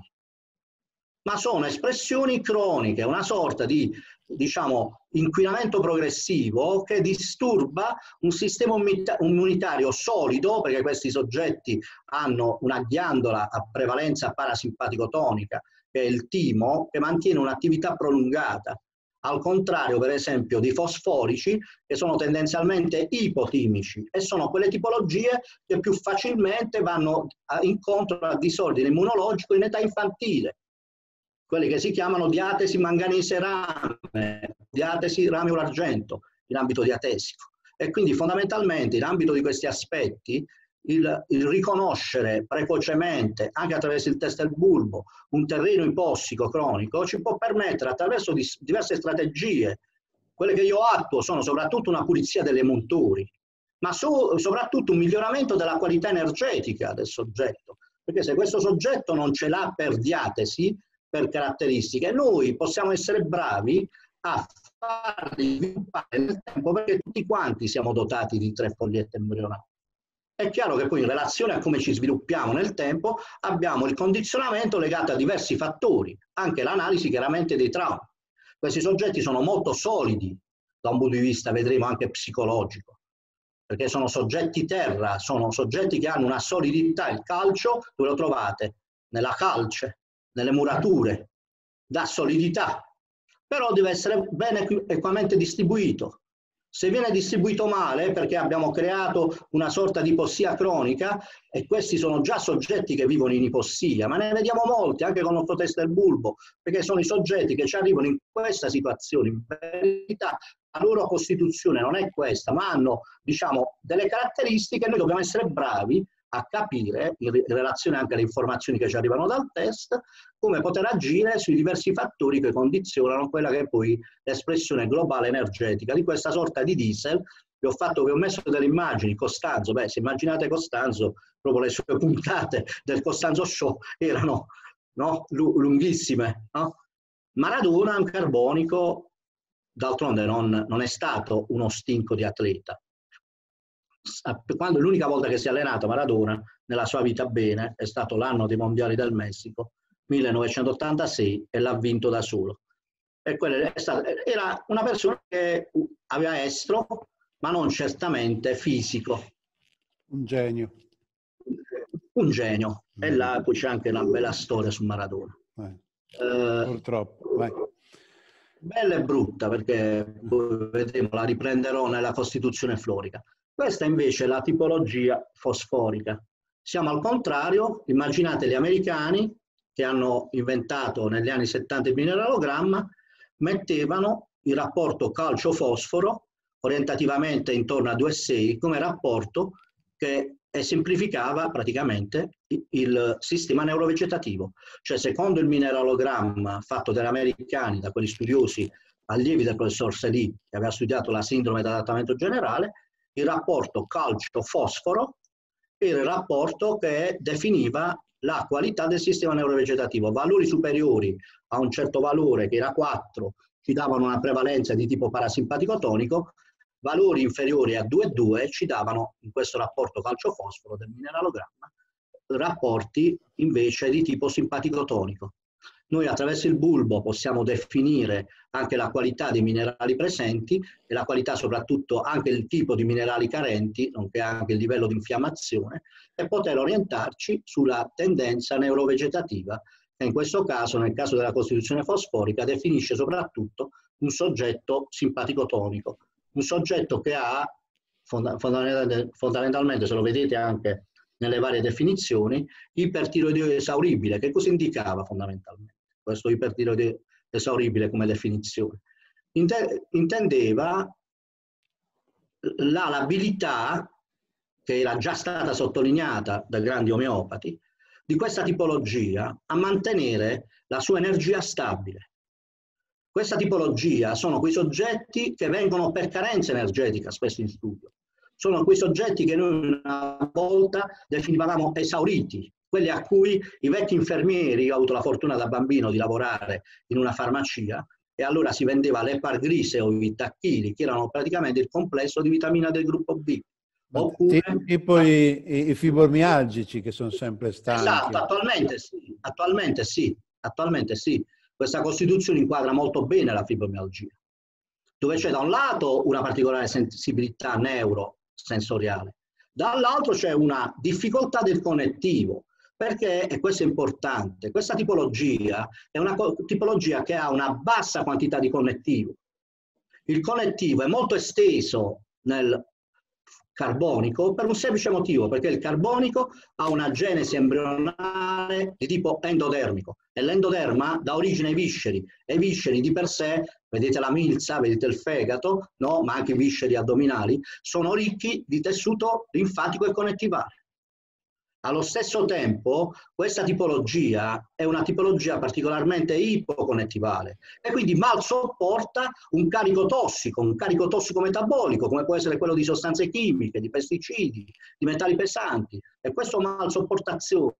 Speaker 1: ma sono espressioni croniche, una sorta di, diciamo, inquinamento progressivo che disturba un sistema immunitario solido, perché questi soggetti hanno una ghiandola a prevalenza parasimpatico-tonica, che è il timo, che mantiene un'attività prolungata, al contrario per esempio di fosforici che sono tendenzialmente ipotimici e sono quelle tipologie che più facilmente vanno incontro a disordine immunologico in età infantile, quelli che si chiamano diatesi manganese rame, diatesi rame argento in ambito diatesico. E quindi fondamentalmente in ambito di questi aspetti Il, il riconoscere precocemente, anche attraverso il test del bulbo, un terreno ipossico cronico ci può permettere attraverso di, diverse strategie. Quelle che io attuo sono soprattutto una pulizia delle muntori, ma so, soprattutto un miglioramento della qualità energetica del soggetto, perché se questo soggetto non ce l'ha per diatesi, per caratteristiche, noi possiamo essere bravi a farli sviluppare nel tempo, perché tutti quanti siamo dotati di tre fogliette embrionali. È chiaro che poi in relazione a come ci sviluppiamo nel tempo abbiamo il condizionamento legato a diversi fattori, anche l'analisi chiaramente dei traumi. Questi soggetti sono molto solidi da un punto di vista, vedremo, anche psicologico, perché sono soggetti terra, sono soggetti che hanno una solidità. Il calcio dove lo trovate? Nella calce, nelle murature, dà solidità, però deve essere ben equamente distribuito. Se viene distribuito male, perché abbiamo creato una sorta di ipossia cronica, e questi sono già soggetti che vivono in ipossia, ma ne vediamo molti anche con il nostro test del bulbo, perché sono i soggetti che ci arrivano in questa situazione. In verità la loro costituzione non è questa, ma hanno, diciamo, delle caratteristiche. Noi dobbiamo essere bravi a capire, in relazione anche alle informazioni che ci arrivano dal test, come poter agire sui diversi fattori che condizionano quella che è poi l'espressione globale energetica di questa sorta di diesel. Vi ho fatto, vi ho messo delle immagini. Costanzo, beh, se immaginate Costanzo, proprio le sue puntate del Costanzo Show erano, no, lunghissime, no? Maradona è un carbonico, d'altronde non, non è stato uno stinco di atleta. Quando l'unica volta che si è allenato Maradona nella sua vita bene è stato l'anno dei mondiali del Messico millenovecentottantasei, e l'ha vinto da solo. E è stato, era una persona che aveva estro, ma non certamente fisico.
Speaker 2: Un genio.
Speaker 1: Un genio. Mm. E là poi c'è anche una bella storia su Maradona.
Speaker 2: Eh,
Speaker 1: eh,
Speaker 2: purtroppo. Vai.
Speaker 1: Bella e brutta, perché poi vedremo, la riprenderò nella costituzione florica. Questa invece è la tipologia fosforica. Siamo al contrario. Immaginate gli americani che hanno inventato negli anni settanta il mineralogramma, mettevano il rapporto calcio-fosforo orientativamente intorno a due virgola sei come rapporto che semplificava praticamente il sistema neurovegetativo. Cioè, secondo il mineralogramma fatto dagli americani, da quegli studiosi allievi del professor Selì, che aveva studiato la sindrome d'adattamento generale, il rapporto calcio-fosforo era il rapporto che definiva la qualità del sistema neurovegetativo. Valori superiori a un certo valore, che era quattro, ci davano una prevalenza di tipo parasimpatico-tonico, valori inferiori a due virgola due ci davano, in questo rapporto calcio-fosforo del mineralogramma, rapporti invece di tipo simpatico-tonico. Noi attraverso il bulbo possiamo definire anche la qualità dei minerali presenti e la qualità soprattutto anche il tipo di minerali carenti, nonché anche il livello di infiammazione, e poter orientarci sulla tendenza neurovegetativa, che in questo caso, nel caso della costituzione fosforica, definisce soprattutto un soggetto simpatico-tonico, un soggetto che ha fondamentalmente, se lo vedete anche nelle varie definizioni, ipertiroideo esauribile. Che cosa indicava fondamentalmente questo ipertiroideo esauribile come definizione? Intendeva la l'abilità, che era già stata sottolineata da grandi omeopati, di questa tipologia a mantenere la sua energia stabile. Questa tipologia sono quei soggetti che vengono per carenza energetica spesso in studio. Sono quei soggetti che noi una volta definivamo esauriti, quelli a cui i vecchi infermieri, io ho avuto la fortuna da bambino di lavorare in una farmacia, e allora si vendeva l'Epargrise o i tacchili, che erano praticamente il complesso di vitamina del gruppo B.
Speaker 2: Oppure, tipo i, i fibromialgici che sono sempre stanchi.
Speaker 1: Esatto, attualmente sì, attualmente sì, attualmente sì. Questa costituzione inquadra molto bene la fibromialgia, dove c'è da un lato una particolare sensibilità neurosensoriale, dall'altro c'è una difficoltà del connettivo, perché, e questo è importante, questa tipologia è una tipologia che ha una bassa quantità di connettivo. Il connettivo è molto esteso nel carbonico per un semplice motivo, perché il carbonico ha una genesi embrionale di tipo endodermico e l'endoderma dà origine ai visceri, e i visceri di per sé, vedete la milza, vedete il fegato, no? Ma anche i visceri addominali, sono ricchi di tessuto linfatico e connettivale. Allo stesso tempo, questa tipologia è una tipologia particolarmente ipoconnettivale e quindi mal sopporta un carico tossico, un carico tossico metabolico, come può essere quello di sostanze chimiche, di pesticidi, di metalli pesanti. E questa mal sopportazione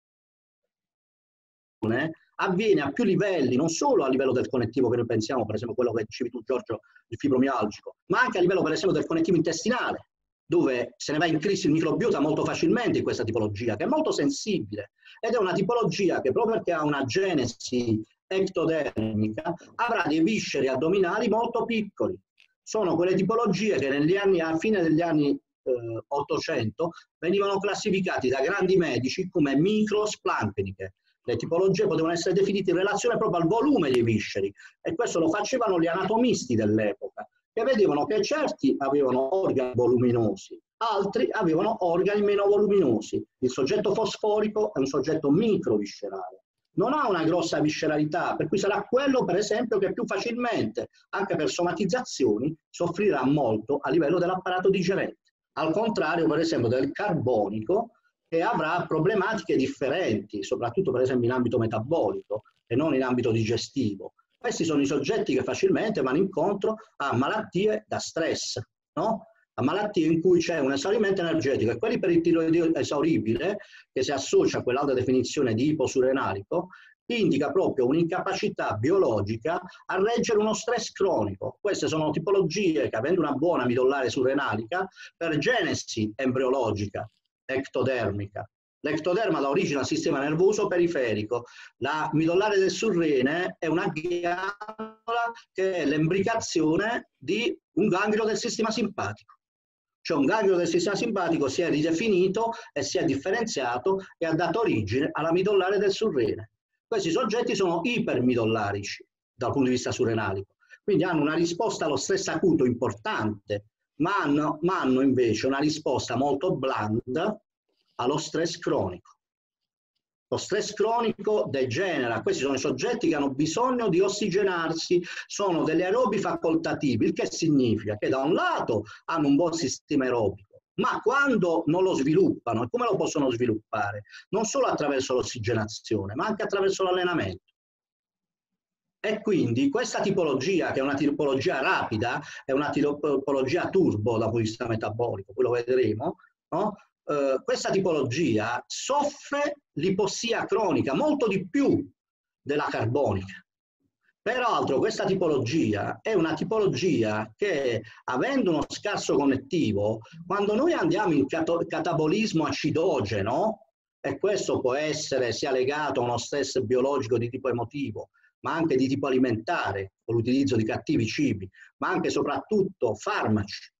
Speaker 1: avviene a più livelli, non solo a livello del connettivo che noi pensiamo, per esempio quello che dicevi tu Giorgio, il fibromialgico, ma anche a livello per esempio del connettivo intestinale, dove se ne va in crisi il microbiota molto facilmente in questa tipologia, che è molto sensibile, ed è una tipologia che proprio perché ha una genesi ectodermica avrà dei visceri addominali molto piccoli. Sono quelle tipologie che negli anni, a fine degli anni eh, ottocento venivano classificati da grandi medici come microsplancniche. Le tipologie potevano essere definite in relazione proprio al volume dei visceri, e questo lo facevano gli anatomisti dell'epoca, che vedevano che certi avevano organi voluminosi, altri avevano organi meno voluminosi. Il soggetto fosforico è un soggetto microviscerale, non ha una grossa visceralità, per cui sarà quello per esempio che più facilmente, anche per somatizzazioni, soffrirà molto a livello dell'apparato digerente. Al contrario per esempio del carbonico, che avrà problematiche differenti, soprattutto per esempio in ambito metabolico e non in ambito digestivo. Questi sono i soggetti che facilmente vanno incontro a malattie da stress, no? A malattie in cui c'è un esaurimento energetico, e quelli per il tiroideo esauribile, che si associa a quell'altra definizione di iposurenalico, indica proprio un'incapacità biologica a reggere uno stress cronico. Queste sono tipologie che, avendo una buona midollare surrenalica, per genesi embriologica, ectodermica, l'ectoderma dà origine al sistema nervoso periferico. La midollare del surrene è una ghiandola che è l'embricazione di un ganglio del sistema simpatico. Cioè un ganglio del sistema simpatico si è ridefinito e si è differenziato e ha dato origine alla midollare del surrene. Questi soggetti sono ipermidollarici dal punto di vista surrenalico, quindi hanno una risposta allo stress acuto importante, ma hanno, ma hanno invece una risposta molto blanda allo stress cronico. Lo stress cronico degenera, questi sono i soggetti che hanno bisogno di ossigenarsi, sono degli aerobi facoltativi, il che significa che da un lato hanno un buon sistema aerobico, ma quando non lo sviluppano, e come lo possono sviluppare? Non solo attraverso l'ossigenazione, ma anche attraverso l'allenamento. E quindi questa tipologia, che è una tipologia rapida, è una tipologia turbo dal punto di vista metabolico, poi lo vedremo, no? Uh, questa tipologia soffre l'ipossia cronica molto di più della carbonica. Peraltro questa tipologia è una tipologia che, avendo uno scarso connettivo, quando noi andiamo in catabolismo acidogeno, e questo può essere sia legato a uno stress biologico di tipo emotivo, ma anche di tipo alimentare, con l'utilizzo di cattivi cibi, ma anche e soprattutto farmaci,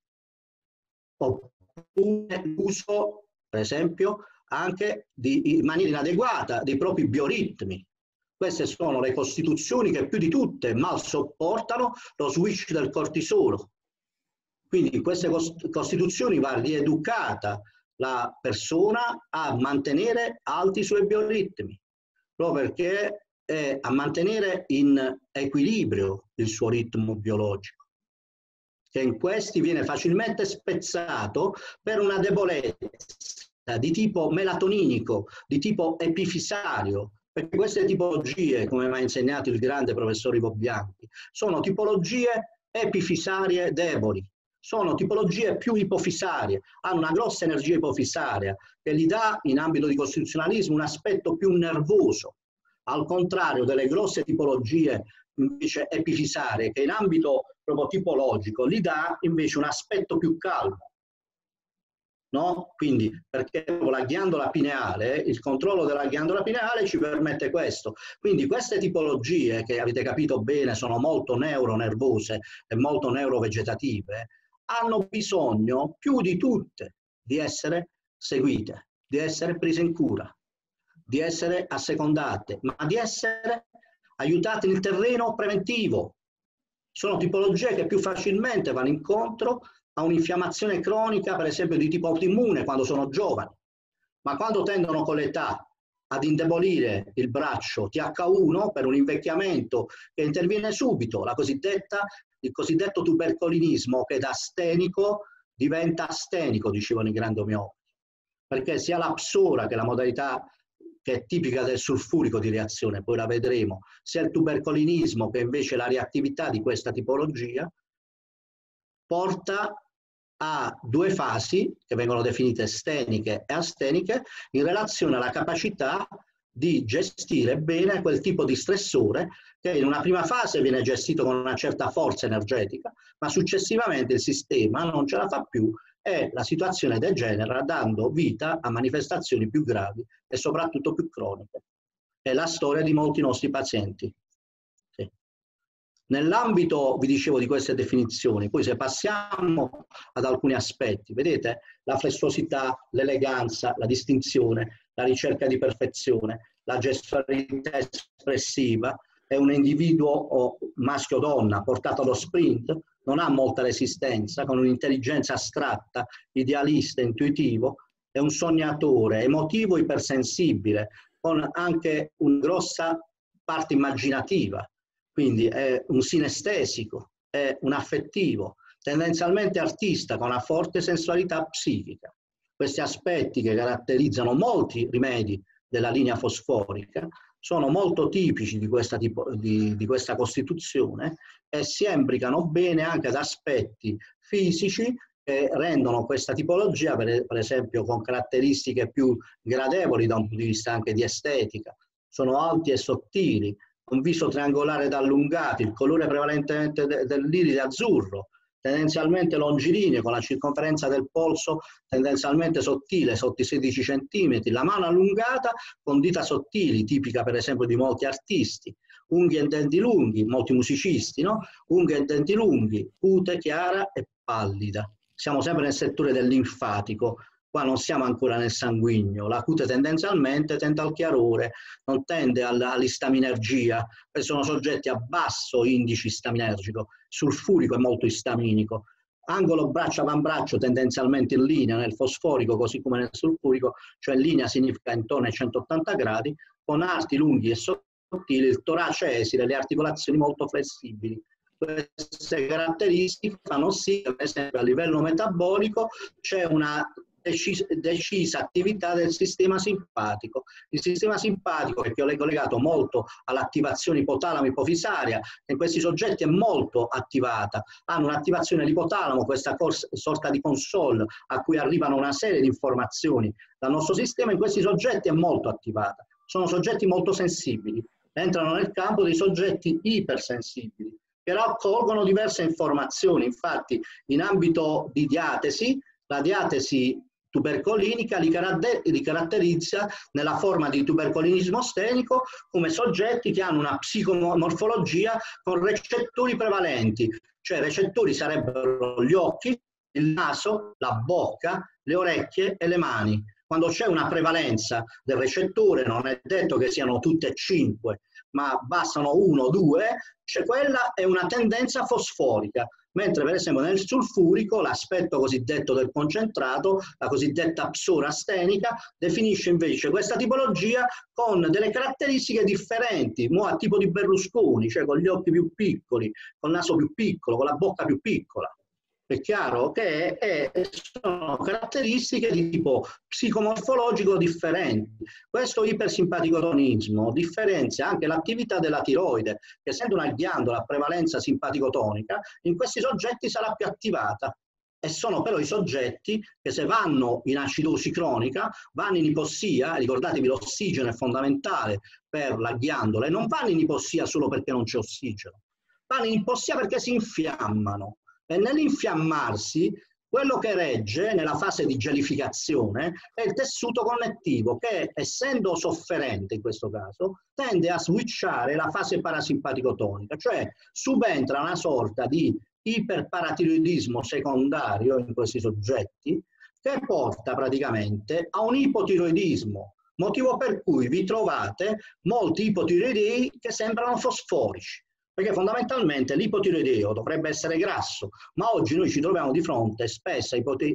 Speaker 1: oppure l'uso, per esempio, anche di, in maniera inadeguata dei propri bioritmi. Queste sono le costituzioni che più di tutte mal sopportano lo switch del cortisolo. Quindi in queste costituzioni va rieducata la persona a mantenere alti i suoi bioritmi, proprio perché è a mantenere in equilibrio il suo ritmo biologico, che in questi viene facilmente spezzato per una debolezza di tipo melatoninico, di tipo epifisario, perché queste tipologie, come mi ha insegnato il grande professor Ivo Bianchi, sono tipologie epifisarie deboli, sono tipologie più ipofisarie, hanno una grossa energia ipofisaria che gli dà in ambito di costituzionalismo un aspetto più nervoso, al contrario delle grosse tipologie invece epifisarie che in ambito proprio tipologico gli dà invece un aspetto più calmo. No? Quindi, perché la ghiandola pineale, il controllo della ghiandola pineale ci permette questo. Quindi queste tipologie, che avete capito bene sono molto neuronervose e molto neurovegetative, hanno bisogno più di tutte di essere seguite, di essere prese in cura, di essere assecondate, ma di essere aiutate nel terreno preventivo. Sono tipologie che più facilmente vanno incontro a un'infiammazione cronica, per esempio di tipo autoimmune, quando sono giovani, ma quando tendono con l'età ad indebolire il braccio T H uno per un invecchiamento che interviene subito, la cosiddetta, il cosiddetto tubercolinismo che da astenico diventa astenico, dicevano i grandi omeopati, perché sia la psora, che è la modalità che è tipica del sulfurico di reazione, poi la vedremo, sia il tubercolinismo, che invece è la reattività di questa tipologia, porta a due fasi che vengono definite steniche e asteniche in relazione alla capacità di gestire bene quel tipo di stressore che in una prima fase viene gestito con una certa forza energetica, ma successivamente il sistema non ce la fa più e la situazione degenera, dando vita a manifestazioni più gravi e soprattutto più croniche. È la storia di molti nostri pazienti. Sì. Nell'ambito, vi dicevo, di queste definizioni, poi se passiamo ad alcuni aspetti, vedete, la flessosità, l'eleganza, la distinzione, la ricerca di perfezione, la gestualità espressiva, è un individuo maschio o donna portato allo sprint, non ha molta resistenza, con un'intelligenza astratta, idealista, intuitivo, è un sognatore, emotivo, ipersensibile, con anche una grossa parte immaginativa. Quindi è un sinestesico, è un affettivo, tendenzialmente artista con una forte sensualità psichica. Questi aspetti che caratterizzano molti rimedi della linea fosforica sono molto tipici di questa, tipo, di, di questa costituzione e si imbricano bene anche ad aspetti fisici che rendono questa tipologia, per, per esempio, con caratteristiche più gradevoli da un punto di vista anche di estetica. Sono alti e sottili, un viso triangolare ed allungato, il colore prevalentemente de dell'iride azzurro, tendenzialmente longilineo, con la circonferenza del polso tendenzialmente sottile, sotto i sedici centimetri, la mano allungata con dita sottili, tipica per esempio di molti artisti, unghie e denti lunghi, molti musicisti, no? Unghie e denti lunghi, cute, chiara e pallida. Siamo sempre nel settore del linfatico. Qua non siamo ancora nel sanguigno, la cute tendenzialmente tende al chiarore, non tende all'istaminergia, perché sono soggetti a basso indice istaminergico, sulfurico e molto istaminico. Angolo braccio-avambraccio tendenzialmente in linea nel fosforico, così come nel sulfurico, cioè in linea significa intorno ai centottanta gradi, con arti lunghi e sottili, il torace esile, le articolazioni molto flessibili. Queste caratteristiche fanno sì che, per esempio, a livello metabolico c'è una Decisa, decisa attività del sistema simpatico. Il sistema simpatico, che ho collegato molto all'attivazione ipotalamo-ipofisaria, in questi soggetti è molto attivata, hanno un'attivazione dell'ipotalamo, questa sorta di console a cui arrivano una serie di informazioni dal nostro sistema, in questi soggetti è molto attivata. Sono soggetti molto sensibili, entrano nel campo dei soggetti ipersensibili, che raccolgono diverse informazioni. Infatti, in ambito di diatesi, la diatesi tubercolinica li, caratter li caratterizza nella forma di tubercolinismo stenico come soggetti che hanno una psicomorfologia con recettori prevalenti, cioè recettori sarebbero gli occhi, il naso, la bocca, le orecchie e le mani. Quando c'è una prevalenza del recettore, non è detto che siano tutte e cinque, ma bastano uno o due, cioè quella è una tendenza fosforica, mentre per esempio nel sulfurico l'aspetto cosiddetto del concentrato, la cosiddetta psora stenica, definisce invece questa tipologia con delle caratteristiche differenti, mo a tipo di Berlusconi, cioè con gli occhi più piccoli, con il naso più piccolo, con la bocca più piccola. È chiaro che è, sono caratteristiche di tipo psicomorfologico differenti. Questo ipersimpaticotonismo differenzia anche l'attività della tiroide, che essendo una ghiandola a prevalenza simpaticotonica, in questi soggetti sarà più attivata. E sono però i soggetti che se vanno in acidosi cronica, vanno in ipossia, ricordatevi l'ossigeno è fondamentale per la ghiandola, e non vanno in ipossia solo perché non c'è ossigeno, vanno in ipossia perché si infiammano. E nell'infiammarsi, quello che regge nella fase di gelificazione è il tessuto connettivo che, essendo sofferente in questo caso, tende a switchare la fase parasimpaticotonica, cioè subentra una sorta di iperparatiroidismo secondario in questi soggetti che porta praticamente a un ipotiroidismo, motivo per cui vi trovate molti ipotiroidei che sembrano fosforici. Perché fondamentalmente l'ipotiroideo dovrebbe essere grasso, ma oggi noi ci troviamo di fronte spesso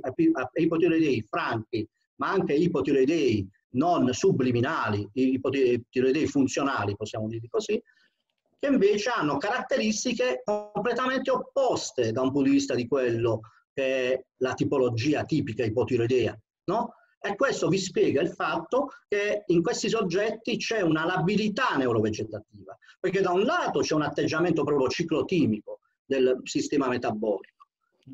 Speaker 1: a ipotiroidei franchi, ma anche ipotiroidei non subliminali, ipotiroidei funzionali, possiamo dire così, che invece hanno caratteristiche completamente opposte da un punto di vista di quello che è la tipologia tipica ipotiroidea, no? E questo vi spiega il fatto che in questi soggetti c'è una labilità neurovegetativa, perché da un lato c'è un atteggiamento proprio ciclotimico del sistema metabolico,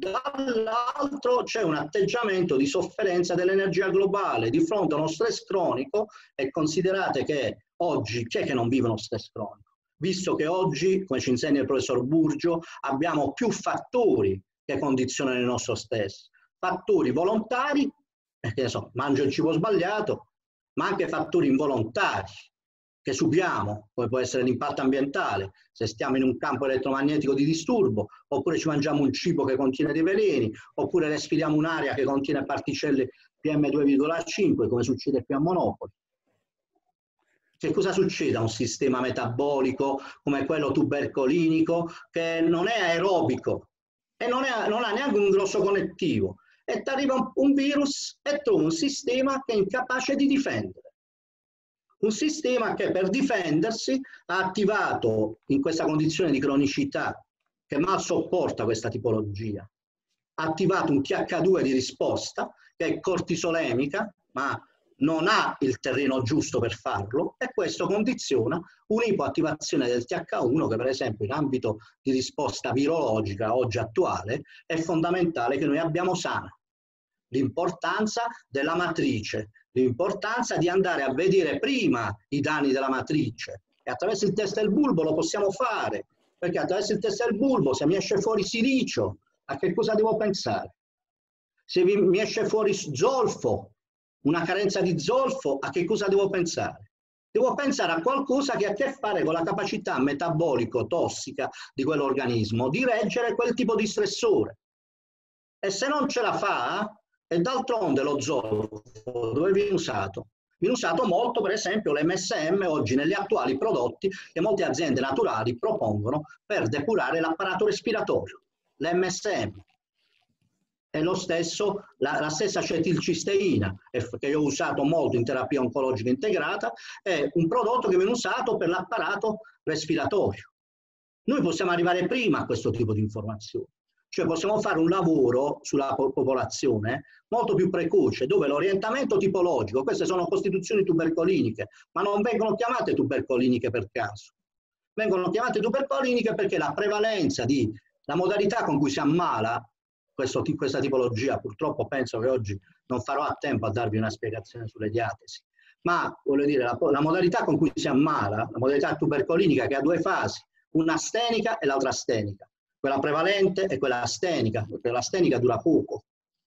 Speaker 1: dall'altro c'è un atteggiamento di sofferenza dell'energia globale di fronte a uno stress cronico. E considerate che oggi chi è che non vive uno stress cronico? Visto che oggi, come ci insegna il professor Burgio, abbiamo più fattori che condizionano il nostro stress, fattori volontari, che ne so, mangio il cibo sbagliato, ma anche fattori involontari che subiamo, come può essere l'impatto ambientale, se stiamo in un campo elettromagnetico di disturbo, oppure ci mangiamo un cibo che contiene dei veleni, oppure respiriamo un'aria che contiene particelle P M due virgola cinque, come succede qui a Monopoli. Che cosa succede a un sistema metabolico come quello tubercolinico che non è aerobico e non, è, non ha neanche un grosso connettivo? E ti arriva un, un virus e trovi un sistema che è incapace di difendere. Un sistema che per difendersi ha attivato, in questa condizione di cronicità, che mal sopporta questa tipologia, ha attivato un T H due di risposta, che è cortisolemica, ma non ha il terreno giusto per farlo, e questo condiziona un'ipoattivazione del T H uno che per esempio in ambito di risposta virologica oggi attuale è fondamentale che noi abbiamo sana. L'importanza della matrice, l'importanza di andare a vedere prima i danni della matrice, e attraverso il test del bulbo lo possiamo fare, perché attraverso il test del bulbo se mi esce fuori silicio, a che cosa devo pensare? Se mi esce fuori zolfo, una carenza di zolfo, a che cosa devo pensare? Devo pensare a qualcosa che ha a che fare con la capacità metabolico-tossica di quell'organismo di reggere quel tipo di stressore. E se non ce la fa, e d'altronde lo zolfo dove viene usato? Viene usato molto, per esempio, l'M S M oggi negli attuali prodotti che molte aziende naturali propongono per depurare l'apparato respiratorio, l'M S M. È lo stesso, la, la stessa acetilcisteina, che io ho usato molto in terapia oncologica integrata, è un prodotto che viene usato per l'apparato respiratorio. Noi possiamo arrivare prima a questo tipo di informazioni, cioè possiamo fare un lavoro sulla popolazione molto più precoce, dove l'orientamento tipologico, queste sono costituzioni tubercoliniche, ma non vengono chiamate tubercoliniche per caso, vengono chiamate tubercoliniche perché la prevalenza di, la modalità con cui si ammala Questo, questa tipologia, purtroppo penso che oggi non farò a tempo a darvi una spiegazione sulle diatesi, ma voglio dire, la, la modalità con cui si ammala, la modalità tubercolinica che ha due fasi, una astenica e l'altra astenica, quella prevalente e quella astenica, perché l'astenica dura poco.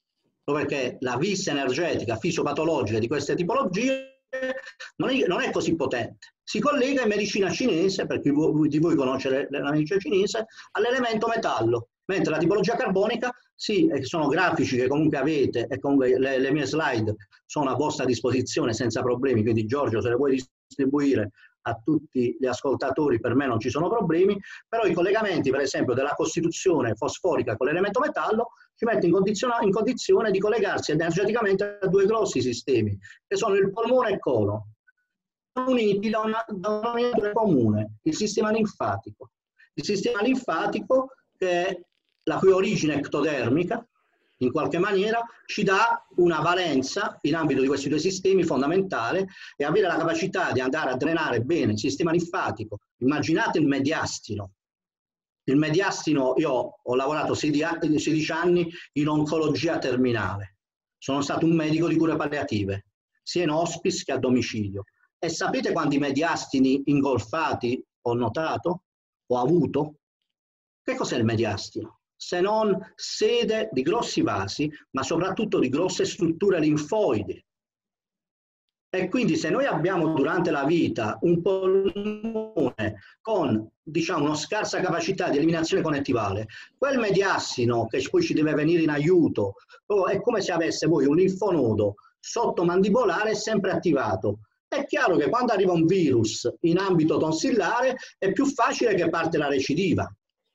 Speaker 1: proprio perché la vista energetica fisiopatologica di queste tipologie non è, non è così potente. Si collega in medicina cinese, per chi di voi conosce la medicina cinese, all'elemento metallo, mentre la tipologia carbonica, sì, sono grafici che comunque avete, e comunque le, le mie slide sono a vostra disposizione senza problemi, quindi Giorgio se le vuoi distribuire a tutti gli ascoltatori, per me non ci sono problemi, però i collegamenti per esempio della costituzione fosforica con l'elemento metallo ci mette in condizione, in condizione di collegarsi energeticamente a due grossi sistemi, che sono il polmone e il colon, uniti da una, da un denominatore comune, il sistema linfatico. Il sistema linfatico, che è la cui origine ectodermica, in qualche maniera, ci dà una valenza in ambito di questi due sistemi fondamentale, e avere la capacità di andare a drenare bene il sistema linfatico. Immaginate il mediastino. Il mediastino, io ho lavorato sedici anni in oncologia terminale. Sono stato un medico di cure palliative, sia in hospice che a domicilio. E sapete quanti mediastini ingolfati ho notato? Ho avuto? Che cos'è il mediastino? Se non sede di grossi vasi, ma soprattutto di grosse strutture linfoidi. E quindi se noi abbiamo durante la vita un polmone con, diciamo, una scarsa capacità di eliminazione connettivale, quel mediastino che poi ci deve venire in aiuto, è come se avesse voi un linfonodo sottomandibolare sempre attivato. È chiaro che quando arriva un virus in ambito tonsillare è più facile che parte la recidiva.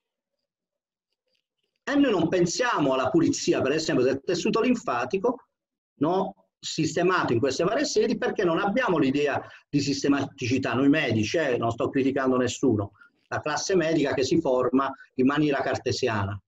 Speaker 1: E noi non pensiamo alla pulizia, per esempio, del tessuto linfatico, no, sistemato in queste varie sedi, perché non abbiamo l'idea di sistematicità. Noi medici, eh, non sto criticando nessuno, la classe medica che si forma in maniera cartesiana.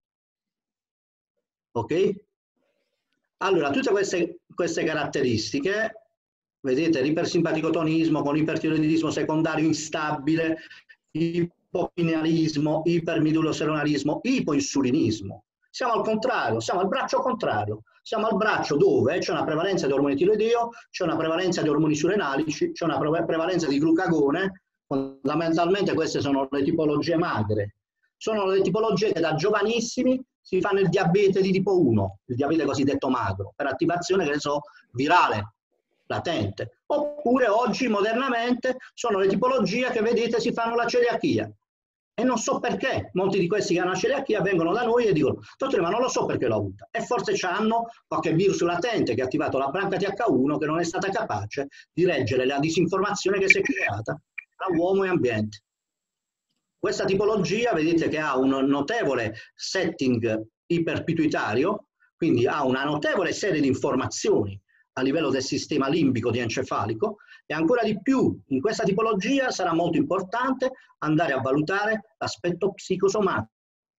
Speaker 1: Ok? Allora, tutte queste, queste caratteristiche, vedete, l'ipersimpaticotonismo con ipertiroidismo secondario instabile, ipopinealismo, ipermiduloseronarismo, ipoinsulinismo. Siamo al contrario, siamo al braccio contrario. Siamo al braccio dove c'è una prevalenza di ormoni tiroideo, c'è una prevalenza di ormoni surrenalici, c'è una prevalenza di glucagone. Fondamentalmente queste sono le tipologie magre. Sono le tipologie che da giovanissimi si fanno il diabete di tipo uno, il diabete cosiddetto magro, per attivazione, che ne so, virale, latente. Oppure oggi modernamente sono le tipologie che vedete si fanno la celiachia. E non so perché molti di questi che hanno la celiachia vengono da noi e dicono: dottore, ma non lo so perché l'ho avuta. E forse hanno qualche virus latente che ha attivato la branca T H uno, che non è stata capace di reggere la disinformazione che si è creata tra uomo e ambiente. Questa tipologia, vedete che ha un notevole setting iperpituitario, quindi ha una notevole serie di informazioni a livello del sistema limbico diencefalico, e ancora di più in questa tipologia sarà molto importante andare a valutare l'aspetto psicosomatico,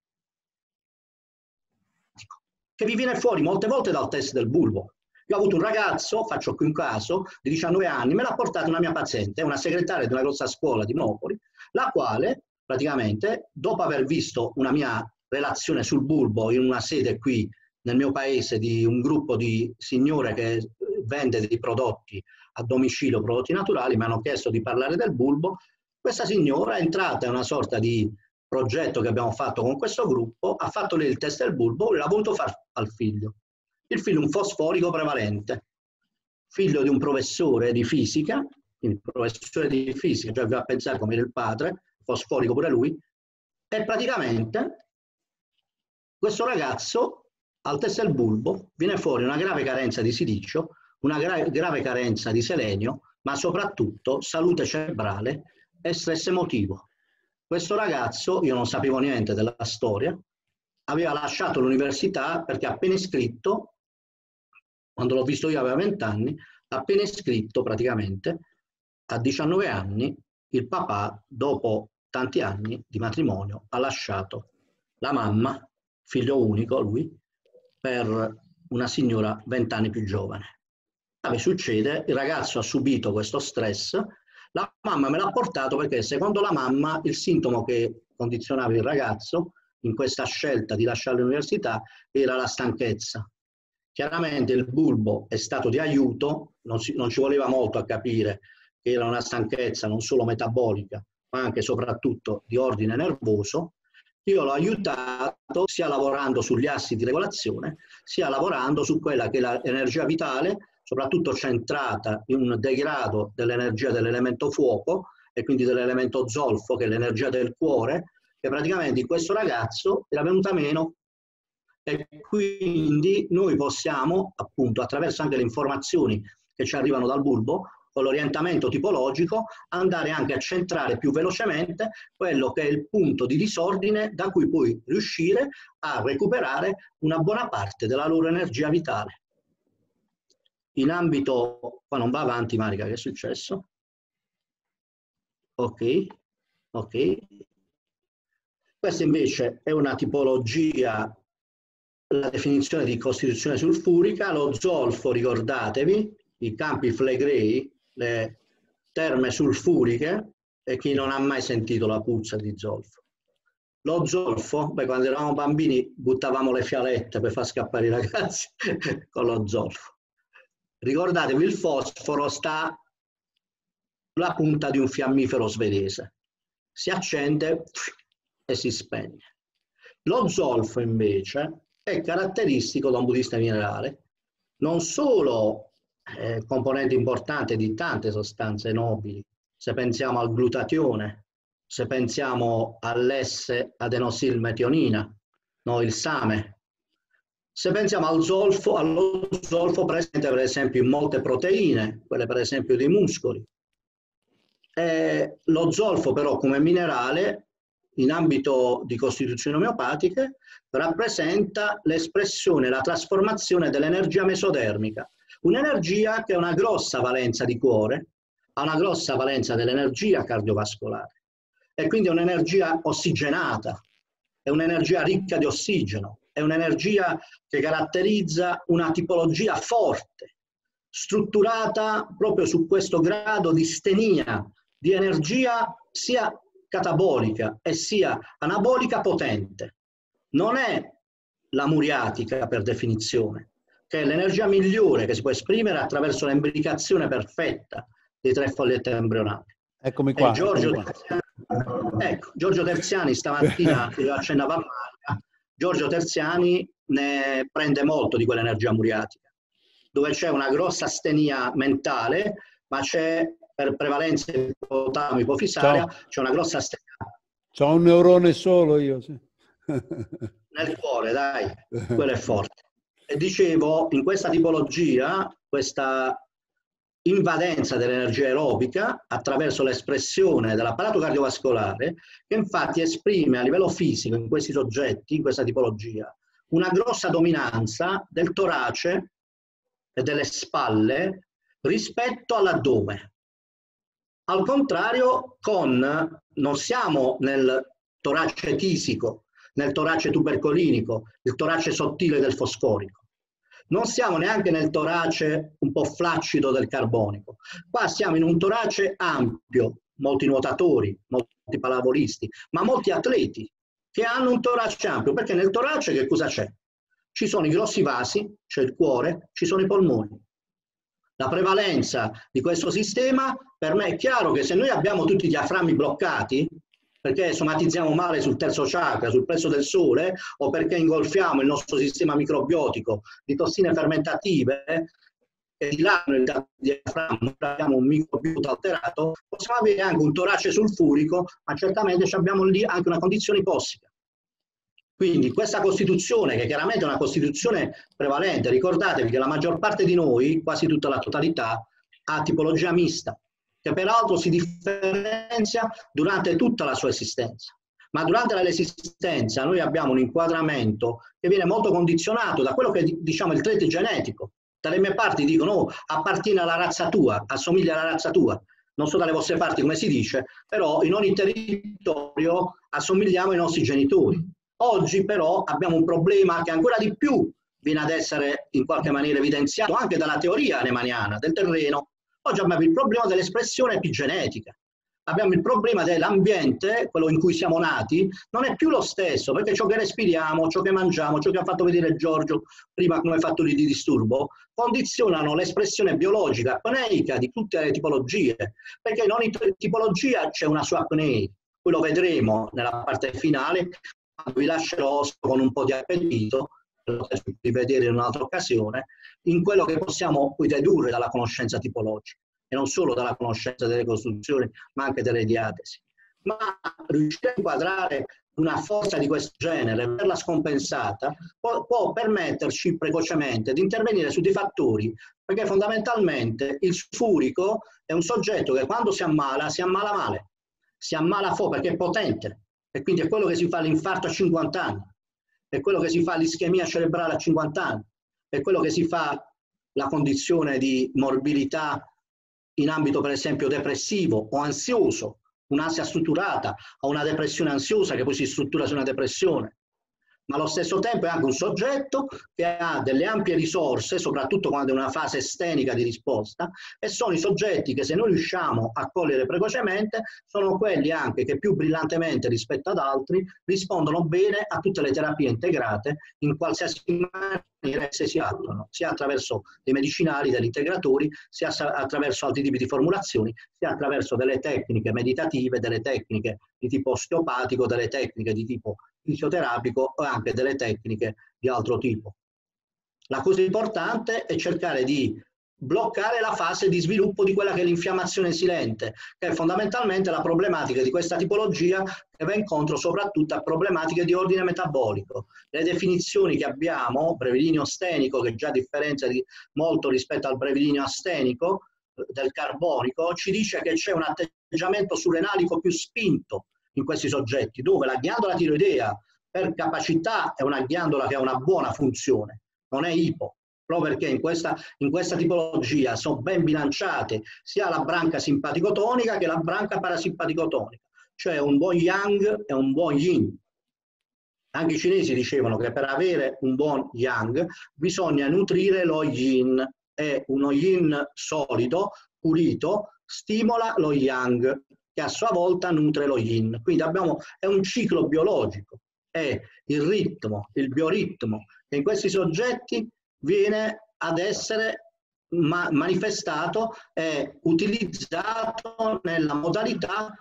Speaker 1: che vi viene fuori molte volte dal test del bulbo. Io ho avuto un ragazzo, faccio qui un caso, di diciannove anni, me l'ha portato una mia paziente, una segretaria di una grossa scuola di Monopoli, la quale praticamente, dopo aver visto una mia relazione sul bulbo in una sede qui nel mio paese di un gruppo di signore che vende dei prodotti a domicilio, prodotti naturali, mi hanno chiesto di parlare del bulbo. Questa signora è entrata in una sorta di progetto che abbiamo fatto con questo gruppo, ha fatto lì il test del bulbo e l'ha voluto fare al figlio. Il figlio è un fosforico prevalente, figlio di un professore di fisica, quindi professore di fisica, cioè a pensare come era il padre, fosforico pure lui, e praticamente questo ragazzo al test del bulbo viene fuori una grave carenza di silicio, una gra grave carenza di selenio, ma soprattutto salute cerebrale e stress emotivo. Questo ragazzo, io non sapevo niente della storia, aveva lasciato l'università perché appena iscritto, quando l'ho visto io aveva venti anni, appena iscritto praticamente, a diciannove anni, il papà, dopo tanti anni di matrimonio, ha lasciato la mamma, figlio unico lui, per una signora venti anni più giovane. Che succede? Il ragazzo ha subito questo stress, la mamma me l'ha portato perché secondo la mamma il sintomo che condizionava il ragazzo in questa scelta di lasciare l'università era la stanchezza. Chiaramente il bulbo è stato di aiuto, non, si, non ci voleva molto a capire che era una stanchezza non solo metabolica, ma anche e soprattutto di ordine nervoso, io l'ho aiutato sia lavorando sugli assi di regolazione, sia lavorando su quella che è l'energia vitale, soprattutto centrata in un degrado dell'energia dell'elemento fuoco e quindi dell'elemento zolfo, che è l'energia del cuore, che praticamente in questo ragazzo era venuta meno. E quindi noi possiamo, appunto, attraverso anche le informazioni che ci arrivano dal bulbo, con l'orientamento tipologico, andare anche a centrare più velocemente quello che è il punto di disordine da cui puoi riuscire a recuperare una buona parte della loro energia vitale. In ambito, qua non va avanti Marica, che è successo? Ok, ok. Questa invece è una tipologia, la definizione di costituzione sulfurica. Lo zolfo, ricordatevi, i campi Flegrei, le terme sulfuriche, e chi non ha mai sentito la puzza di zolfo. Lo zolfo, beh, quando eravamo bambini buttavamo le fialette per far scappare i ragazzi con lo zolfo. Ricordatevi, il fosforo sta sulla punta di un fiammifero svedese, si accende e si spegne. Lo zolfo invece è caratteristico da un buddista minerale, non solo eh, componente importante di tante sostanze nobili, se pensiamo al glutatione, se pensiamo all'S-adenosilmetionina, no, il same, se pensiamo al zolfo, allo zolfo presente per esempio in molte proteine, quelle per esempio dei muscoli. Eh, lo zolfo però come minerale, in ambito di costituzioni omeopatiche, rappresenta l'espressione, la trasformazione dell'energia mesodermica, un'energia che ha una grossa valenza di cuore, ha una grossa valenza dell'energia cardiovascolare e quindi è un'energia ossigenata, è un'energia ricca di ossigeno, è un'energia che caratterizza una tipologia forte, strutturata proprio su questo grado di stenia, di energia sia catabolica e sia anabolica potente. Non è la muriatica per definizione, che è l'energia migliore che si può esprimere attraverso l'embricazione perfetta dei tre fogliette embrionali.
Speaker 2: Eccomi qua.
Speaker 1: Giorgio,
Speaker 2: eccomi qua.
Speaker 1: Terziani, ecco, Giorgio Terziani stamattina, che io accennavo a Maria, Giorgio Terziani ne prende molto di quell'energia muriatica, dove c'è una grossa astenia mentale, ma c'è per prevalenza ipotálamo ipofisaria, c'è una grossa astenia.
Speaker 2: C'ho un neurone solo io. Sì.
Speaker 1: Nel cuore, dai, quello è forte. E dicevo, in questa tipologia, questa invadenza dell'energia aerobica attraverso l'espressione dell'apparato cardiovascolare, che infatti esprime a livello fisico in questi soggetti, in questa tipologia, una grossa dominanza del torace e delle spalle rispetto all'addome. Al contrario, con, non siamo nel torace tisico, nel torace tubercolinico, il torace sottile del fosforico. Non siamo neanche nel torace un po' flaccido del carbonico. Qua siamo in un torace ampio, molti nuotatori, molti pallavolisti, ma molti atleti che hanno un torace ampio, perché nel torace che cosa c'è? Ci sono i grossi vasi, c'è il cuore, ci sono i polmoni. La prevalenza di questo sistema, per me è chiaro che se noi abbiamo tutti i diaframmi bloccati, perché somatizziamo male sul terzo chakra, sul plesso del sole, o perché ingolfiamo il nostro sistema microbiotico di tossine fermentative e dilano il diaframma, abbiamo un microbiota alterato, possiamo avere anche un torace sulfurico, ma certamente abbiamo lì anche una condizione ipossica. Quindi questa costituzione, che chiaramente è una costituzione prevalente, ricordatevi che la maggior parte di noi, quasi tutta la totalità, ha tipologia mista, che peraltro si differenzia durante tutta la sua esistenza. Ma durante l'esistenza noi abbiamo un inquadramento che viene molto condizionato da quello che diciamo il trait genetico. Dalle mie parti dicono, oh, appartiene alla razza tua, assomiglia alla razza tua. Non so dalle vostre parti come si dice, però in ogni territorio assomigliamo ai nostri genitori. Oggi però abbiamo un problema che ancora di più viene ad essere in qualche maniera evidenziato anche dalla teoria alemaniana del terreno. Oggi abbiamo il problema dell'espressione epigenetica. Abbiamo il problema dell'ambiente, quello in cui siamo nati, non è più lo stesso, perché ciò che respiriamo, ciò che mangiamo, ciò che ha fatto vedere Giorgio prima come fattori di disturbo, condizionano l'espressione biologica, apneica di tutte le tipologie, perché in ogni tipologia c'è una sua apnea. Poi lo vedremo nella parte finale, vi lascerò con un po' di appetito, lo rivedere in un'altra occasione, in quello che possiamo poi dedurre dalla conoscenza tipologica, e non solo dalla conoscenza delle costruzioni, ma anche delle diatesi. Ma riuscire a inquadrare una forza di questo genere, averla scompensata, può, può permetterci precocemente di intervenire su dei fattori, perché fondamentalmente il sulfurico è un soggetto che quando si ammala, si ammala male, si ammala forte perché è potente, e quindi è quello che si fa l'infarto a cinquanta anni, è quello che si fa l'ischemia cerebrale a cinquanta anni, è quello che si fa la condizione di morbilità in ambito per esempio depressivo o ansioso, un'ansia strutturata o una depressione ansiosa che poi si struttura su una depressione. Ma allo stesso tempo è anche un soggetto che ha delle ampie risorse, soprattutto quando è una fase stenica di risposta, e sono i soggetti che, se noi riusciamo a cogliere precocemente, sono quelli anche che più brillantemente rispetto ad altri rispondono bene a tutte le terapie integrate in qualsiasi maniera esse si attuano, sia attraverso dei medicinali, degli integratori, sia attraverso altri tipi di formulazioni, sia attraverso delle tecniche meditative, delle tecniche di tipo osteopatico, delle tecniche di tipo fisioterapico o anche delle tecniche di altro tipo. La cosa importante è cercare di bloccare la fase di sviluppo di quella che è l'infiammazione silente, che è fondamentalmente la problematica di questa tipologia, che va incontro soprattutto a problematiche di ordine metabolico. Le definizioni che abbiamo, brevilinio stenico, che già differenzia di molto rispetto al brevilinio astenico del carbonico, ci dice che c'è un atteggiamento surrenalico più spinto in questi soggetti, dove la ghiandola tiroidea per capacità è una ghiandola che ha una buona funzione, non è ipo, proprio perché in questa, in questa tipologia sono ben bilanciate sia la branca simpaticotonica che la branca parasimpaticotonica, cioè un buon yang e un buon yin. Anche i cinesi dicevano che per avere un buon yang bisogna nutrire lo yin, e uno yin solido, pulito, stimola lo yang, che a sua volta nutre lo yin. Quindi abbiamo, è un ciclo biologico, è il ritmo, il bioritmo, che in questi soggetti viene ad essere ma manifestato e utilizzato nella modalità,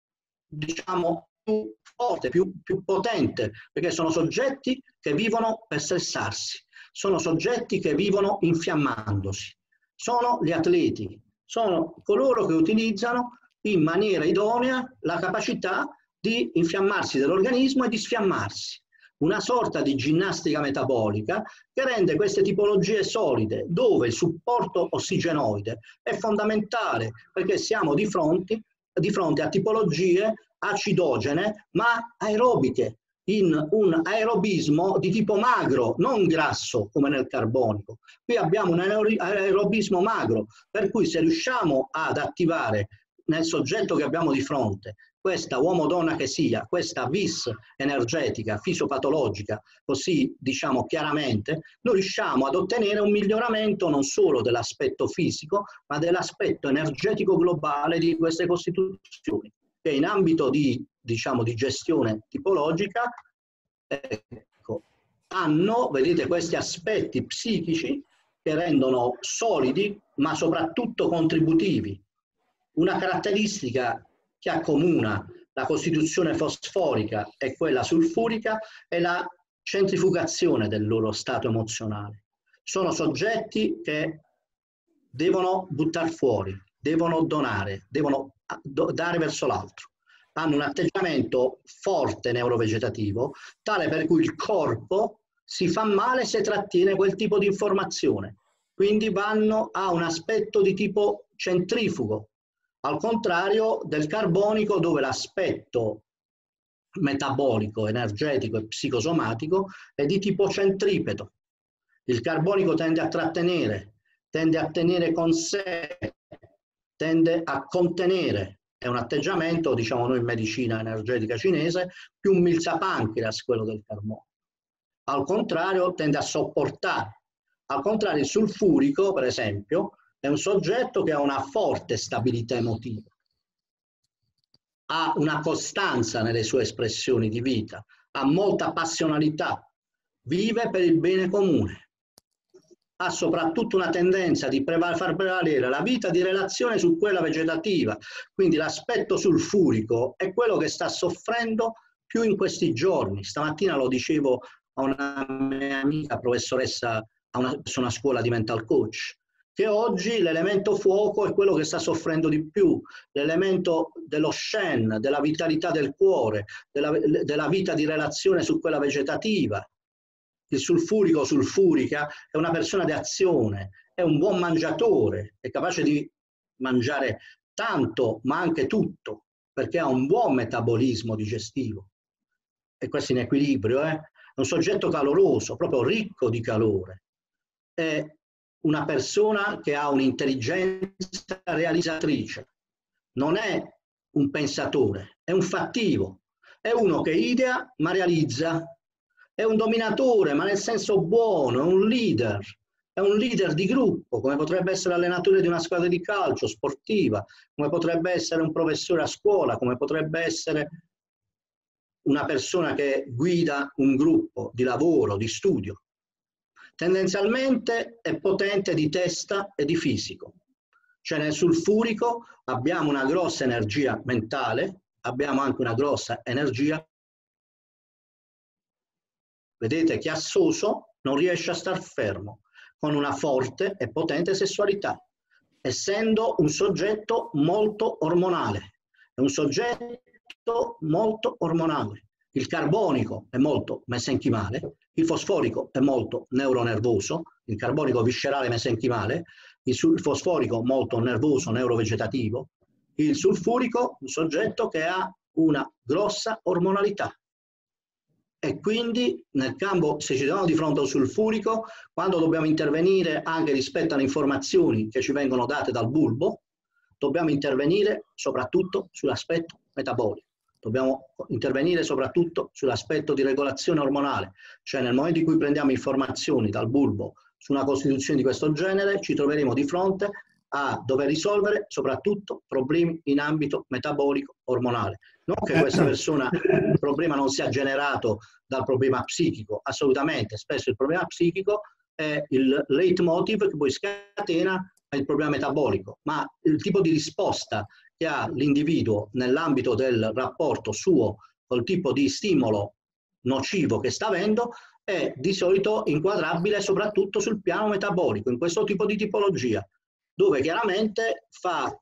Speaker 1: diciamo, più forte, più, più potente, perché sono soggetti che vivono per stressarsi, sono soggetti che vivono infiammandosi, sono gli atleti, sono coloro che utilizzano in maniera idonea la capacità di infiammarsi dell'organismo e di sfiammarsi. Una sorta di ginnastica metabolica che rende queste tipologie solide, dove il supporto ossigenoide è fondamentale, perché siamo di fronte, di fronte a tipologie acidogene ma aerobiche, in un aerobismo di tipo magro, non grasso come nel carbonico. Qui abbiamo un aerobismo magro, per cui se riusciamo ad attivare nel soggetto che abbiamo di fronte questa uomo-donna che sia, questa vis energetica, fisiopatologica, così diciamo chiaramente, noi riusciamo ad ottenere un miglioramento non solo dell'aspetto fisico, ma dell'aspetto energetico globale di queste costituzioni, che in ambito di, diciamo, di gestione tipologica ecco, hanno, vedete, questi aspetti psichici che rendono solidi, ma soprattutto contributivi. Una caratteristica che accomuna la costituzione fosforica e quella sulfurica è la centrifugazione del loro stato emozionale. Sono soggetti che devono buttare fuori, devono donare, devono dare verso l'altro. Hanno un atteggiamento forte neurovegetativo, tale per cui il corpo si fa male se trattiene quel tipo di informazione. Quindi vanno a un aspetto di tipo centrifugo, al contrario del carbonico, dove l'aspetto metabolico, energetico e psicosomatico è di tipo centripeto. Il carbonico tende a trattenere, tende a tenere con sé, tende a contenere. È un atteggiamento, diciamo noi in medicina energetica cinese, più milza-pancreas quello del carbonico. Al contrario, tende a sopportare. Al contrario, il sulfurico, per esempio, è un soggetto che ha una forte stabilità emotiva, ha una costanza nelle sue espressioni di vita, ha molta passionalità, vive per il bene comune, ha soprattutto una tendenza di preval- far prevalere la vita di relazione su quella vegetativa, quindi l'aspetto sulfurico è quello che sta soffrendo più in questi giorni. Stamattina lo dicevo a una mia amica professoressa a una, su una scuola di mental coach, che oggi l'elemento fuoco è quello che sta soffrendo di più, l'elemento dello Shen, della vitalità del cuore, della, della vita di relazione su quella vegetativa. Il sulfurico, sulfurica, è una persona di azione, è un buon mangiatore, è capace di mangiare tanto ma anche tutto, perché ha un buon metabolismo digestivo. E questo in equilibrio, eh? È un soggetto caloroso, proprio ricco di calore. È una persona che ha un'intelligenza realizzatrice, non è un pensatore, è un fattivo, è uno che idea ma realizza, è un dominatore ma nel senso buono, è un leader, è un leader di gruppo, come potrebbe essere l'allenatore di una squadra di calcio sportiva, come potrebbe essere un professore a scuola, come potrebbe essere una persona che guida un gruppo di lavoro, di studio. Tendenzialmente è potente di testa e di fisico. Cioè nel sulfurico abbiamo una grossa energia mentale, abbiamo anche una grossa energia. Vedete, chiassoso non riesce a star fermo, con una forte e potente sessualità, essendo un soggetto molto ormonale. È un soggetto molto ormonale. Il carbonico è molto mesenchimale, il fosforico è molto neuronervoso, il carbonico viscerale mesenchimale, il fosforico molto nervoso, neurovegetativo, il sulfurico un soggetto che ha una grossa ormonalità. E quindi nel campo, se ci troviamo di fronte al sulfurico, quando dobbiamo intervenire anche rispetto alle informazioni che ci vengono date dal bulbo, dobbiamo intervenire soprattutto sull'aspetto metabolico. Dobbiamo intervenire soprattutto sull'aspetto di regolazione ormonale, cioè nel momento in cui prendiamo informazioni dal bulbo su una costituzione di questo genere, ci troveremo di fronte a dover risolvere soprattutto problemi in ambito metabolico ormonale. Non che questa persona, il problema non sia generato dal problema psichico, assolutamente, spesso il problema psichico è il leitmotiv che poi scatena il problema metabolico, ma il tipo di risposta che ha l'individuo nell'ambito del rapporto suo col tipo di stimolo nocivo che sta avendo è di solito inquadrabile soprattutto sul piano metabolico, in questo tipo di tipologia, dove chiaramente fa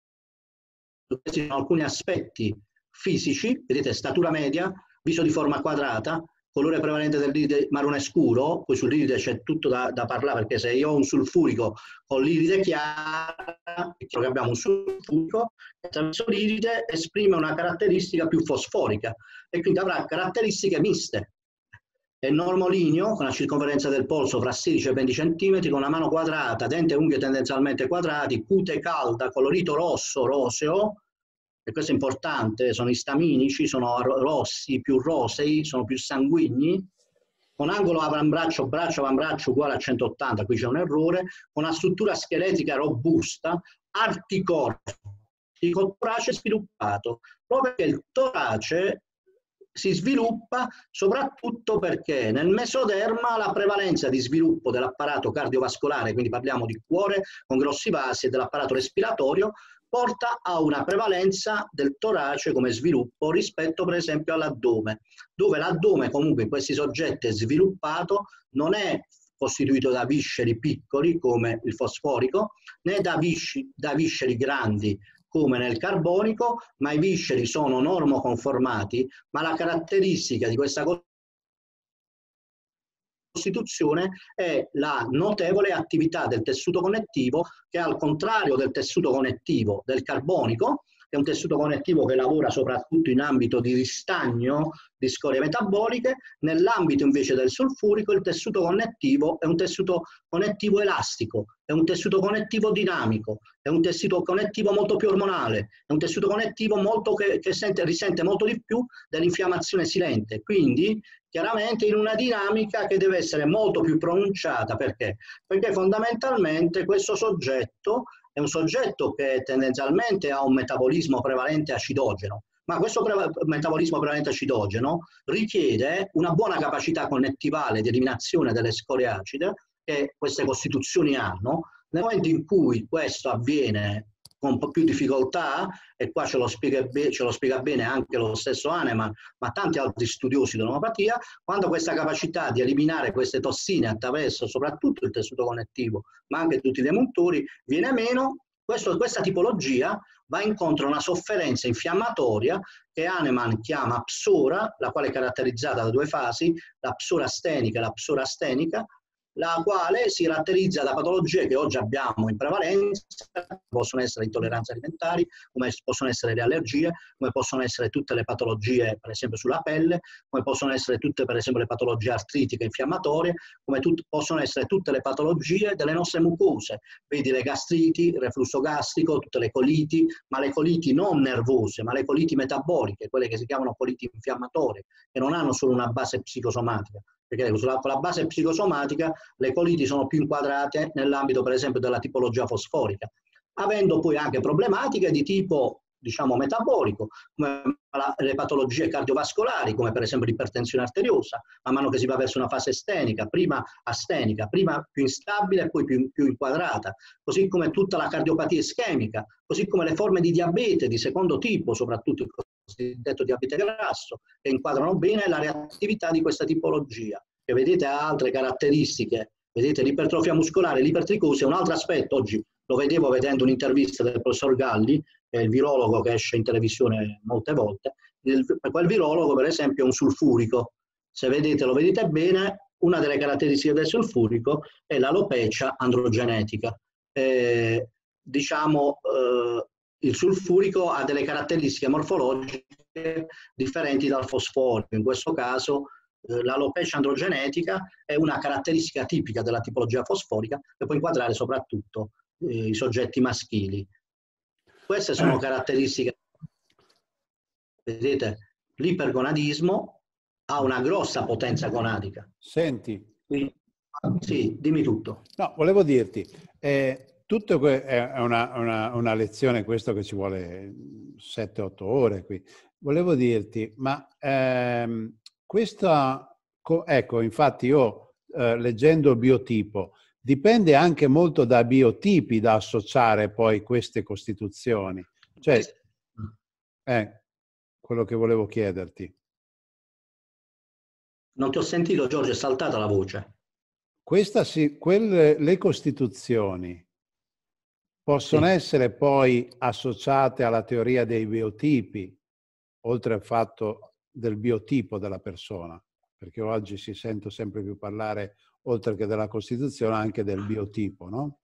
Speaker 1: alcuni aspetti fisici, vedete statura media, viso di forma quadrata, colore prevalente del liride marrone scuro, poi sul liride c'è tutto da, da parlare, perché se io ho un sulfurico con liride chiara, è chiaro che abbiamo un sulfurico, e attraverso l'iride esprime una caratteristica più fosforica, e quindi avrà caratteristiche miste. È normolineo, con la circonferenza del polso fra sedici e venti centimetri, con una mano quadrata, denti e unghie tendenzialmente quadrati, cute calda, colorito rosso, roseo, e questo è importante, sono istaminici, sono rossi, più rosei, sono più sanguigni, con angolo avambraccio, braccio, avambraccio uguale a centottanta, qui c'è un errore, con una struttura scheletrica robusta, articorti, con torace sviluppato, proprio perché il torace si sviluppa soprattutto perché nel mesoderma la prevalenza di sviluppo dell'apparato cardiovascolare, quindi parliamo di cuore con grossi vasi e dell'apparato respiratorio, porta a una prevalenza del torace come sviluppo rispetto per esempio all'addome, dove l'addome comunque in questi soggetti è sviluppato, non è costituito da visceri piccoli come il fosforico, né da, visci, da visceri grandi come nel carbonico, ma i visceri sono normoconformati, ma la caratteristica di questa costituzione è la notevole attività del tessuto connettivo che al contrario del tessuto connettivo del carbonico, che è un tessuto connettivo che lavora soprattutto in ambito di ristagno di scorie metaboliche, nell'ambito invece del sulfurico il tessuto connettivo è un tessuto connettivo elastico, è un tessuto connettivo dinamico, è un tessuto connettivo molto più ormonale, è un tessuto connettivo molto che, che sente, risente molto di più dell'infiammazione silente, quindi chiaramente in una dinamica che deve essere molto più pronunciata. Perché? Perché fondamentalmente questo soggetto è un soggetto che tendenzialmente ha un metabolismo prevalente acidogeno, ma questo pre metabolismo prevalente acidogeno richiede una buona capacità connettivale di eliminazione delle scorie acide che queste costituzioni hanno. Nel momento in cui questo avviene con un po' più difficoltà, e qua ce lo spiega, ce lo spiega bene anche lo stesso Hahnemann, ma tanti altri studiosi dell'omeopatia, quando questa capacità di eliminare queste tossine attraverso soprattutto il tessuto connettivo, ma anche tutti i demuntori, viene meno, questo, questa tipologia va incontro a una sofferenza infiammatoria che Hahnemann chiama psora, la quale è caratterizzata da due fasi, la psora stenica e la psora astenica, la quale si caratterizza da patologie che oggi abbiamo in prevalenza, possono essere intolleranze alimentari, come possono essere le allergie, come possono essere tutte le patologie, per esempio sulla pelle, come possono essere tutte, per esempio, le patologie artritiche infiammatorie, come tut- possono essere tutte le patologie delle nostre mucose, vedi le gastriti, il reflusso gastrico, tutte le coliti, ma le coliti non nervose, ma le coliti metaboliche, quelle che si chiamano coliti infiammatorie, che non hanno solo una base psicosomatica, perché con la base psicosomatica le coliti sono più inquadrate nell'ambito, per esempio, della tipologia fosforica, avendo poi anche problematiche di tipo, diciamo, metabolico, come le patologie cardiovascolari, come per esempio l'ipertensione arteriosa, man mano che si va verso una fase stenica, prima astenica, prima più instabile e poi più, più inquadrata, così come tutta la cardiopatia ischemica, così come le forme di diabete di secondo tipo, soprattutto il cosiddetto diabete grasso, che inquadrano bene la reattività di questa tipologia. E vedete ha altre caratteristiche, vedete l'ipertrofia muscolare, l'ipertricosi è un altro aspetto. Oggi lo vedevo vedendo un'intervista del professor Galli, che è il virologo che esce in televisione molte volte. Il, quel virologo, per esempio, è un sulfurico. Se vedete, lo vedete bene, una delle caratteristiche del sulfurico è l'alopecia androgenetica. Eh, diciamo, eh, il sulfurico ha delle caratteristiche morfologiche differenti dal fosforico. In questo caso eh, l'alopecia androgenetica è una caratteristica tipica della tipologia fosforica che può inquadrare soprattutto eh, i soggetti maschili. Queste sono caratteristiche. Vedete, l'ipergonadismo ha una grossa potenza gonadica.
Speaker 2: Senti.
Speaker 1: Quindi, sì, dimmi tutto.
Speaker 2: No, volevo dirti, eh, tutto è una, una, una lezione, questo che ci vuole sette otto ore qui. Volevo dirti, ma ehm, questa, ecco, infatti io eh, leggendo il biotipo, dipende anche molto da biotipi da associare poi queste costituzioni. Cioè, eh, quello che volevo chiederti.
Speaker 1: Non ti ho sentito, Giorgio, è saltata la voce.
Speaker 2: Questa sì, quelle, le costituzioni possono sì. essere poi associate alla teoria dei biotipi, oltre al fatto del biotipo della persona, perché oggi si sente sempre più parlare, oltre che della costituzione, anche del biotipo, no?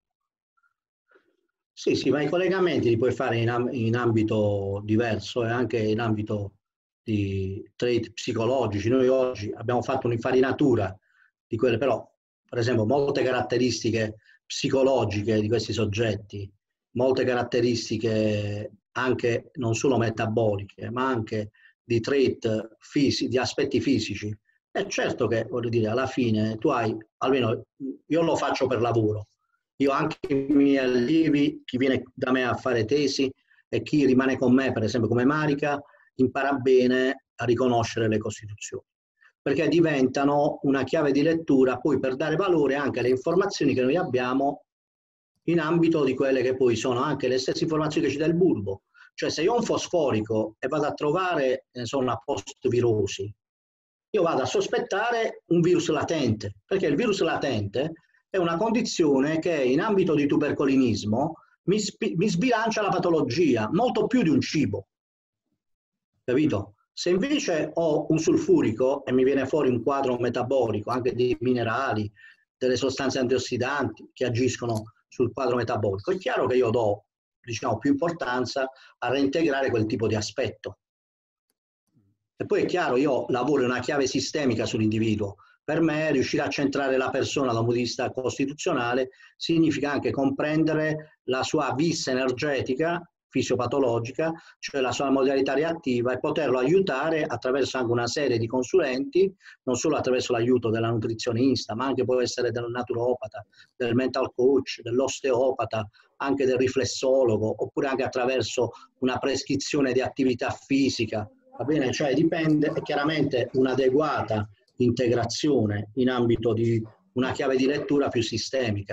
Speaker 1: Sì, sì, ma i collegamenti li puoi fare in, in ambito diverso e anche in ambito di trait psicologici. Noi oggi abbiamo fatto un'infarinatura di quelle, però, per esempio, molte caratteristiche psicologiche di questi soggetti, molte caratteristiche anche non solo metaboliche, ma anche di trait fisici, di aspetti fisici. E certo che, voglio dire, alla fine tu hai, almeno io lo faccio per lavoro, io anche i miei allievi, chi viene da me a fare tesi e chi rimane con me, per esempio come Marica, impara bene a riconoscere le costituzioni, perché diventano una chiave di lettura poi per dare valore anche alle informazioni che noi abbiamo in ambito di quelle che poi sono anche le stesse informazioni che ci dà il bulbo. Cioè se io ho un fosforico e vado a trovare insomma, una post-virosi, io vado a sospettare un virus latente, perché il virus latente è una condizione che in ambito di tubercolinismo mi, mi sbilancia la patologia, molto più di un cibo. Capito? Se invece ho un sulfurico e mi viene fuori un quadro metabolico, anche di minerali, delle sostanze antiossidanti che agiscono sul quadro metabolico, è chiaro che io do, diciamo, più importanza a reintegrare quel tipo di aspetto. E poi è chiaro, io lavoro in una chiave sistemica sull'individuo. Per me riuscire a centrare la persona da un punto di vista costituzionale significa anche comprendere la sua vis energetica, fisiopatologica, cioè la sua modalità reattiva, e poterlo aiutare attraverso anche una serie di consulenti, non solo attraverso l'aiuto della nutrizionista, ma anche può essere del naturopata, del mental coach, dell'osteopata, anche del riflessologo, oppure anche attraverso una prescrizione di attività fisica. Va bene? Cioè dipende chiaramente un'adeguata integrazione in ambito di una chiave di lettura più sistemica.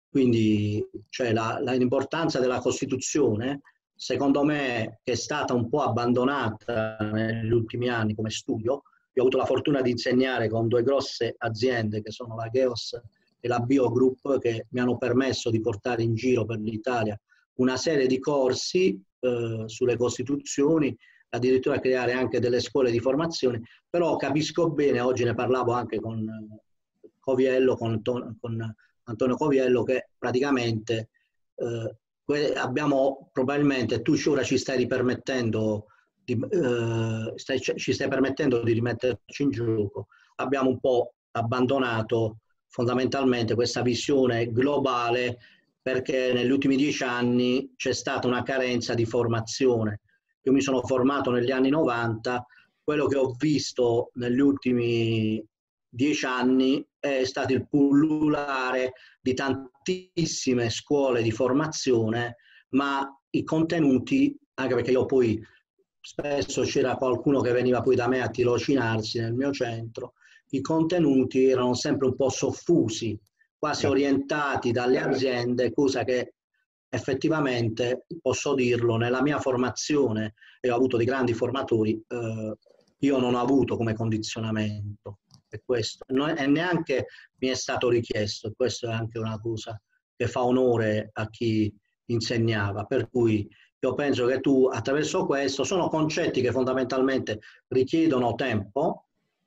Speaker 1: Quindi cioè, l'importanza della Costituzione, secondo me, è stata un po' abbandonata negli ultimi anni come studio. Io ho avuto la fortuna di insegnare con due grosse aziende che sono la Geos e la Biogroup, che mi hanno permesso di portare in giro per l'Italia una serie di corsi eh, sulle Costituzioni, addirittura creare anche delle scuole di formazione, però capisco bene, oggi ne parlavo anche con Coviello, con, con Antonio Coviello, che praticamente eh, abbiamo probabilmente, tu ora ci stai ripermettendo di, eh, stai, ci stai permettendo di rimetterci in gioco, abbiamo un po' abbandonato fondamentalmente questa visione globale, perché negli ultimi dieci anni c'è stata una carenza di formazione. Io mi sono formato negli anni novanta, quello che ho visto negli ultimi dieci anni è stato il pullulare di tantissime scuole di formazione, ma i contenuti, anche perché io poi spesso c'era qualcuno che veniva poi da me a tirocinarsi nel mio centro, i contenuti erano sempre un po' soffusi, quasi orientati dalle aziende, cosa che effettivamente, posso dirlo, nella mia formazione, e ho avuto dei grandi formatori, eh, io non ho avuto come condizionamento. E questo non è, neanche mi è stato richiesto, questo è anche una cosa che fa onore a chi insegnava, per cui io penso che tu attraverso questo, sono concetti che fondamentalmente richiedono tempo.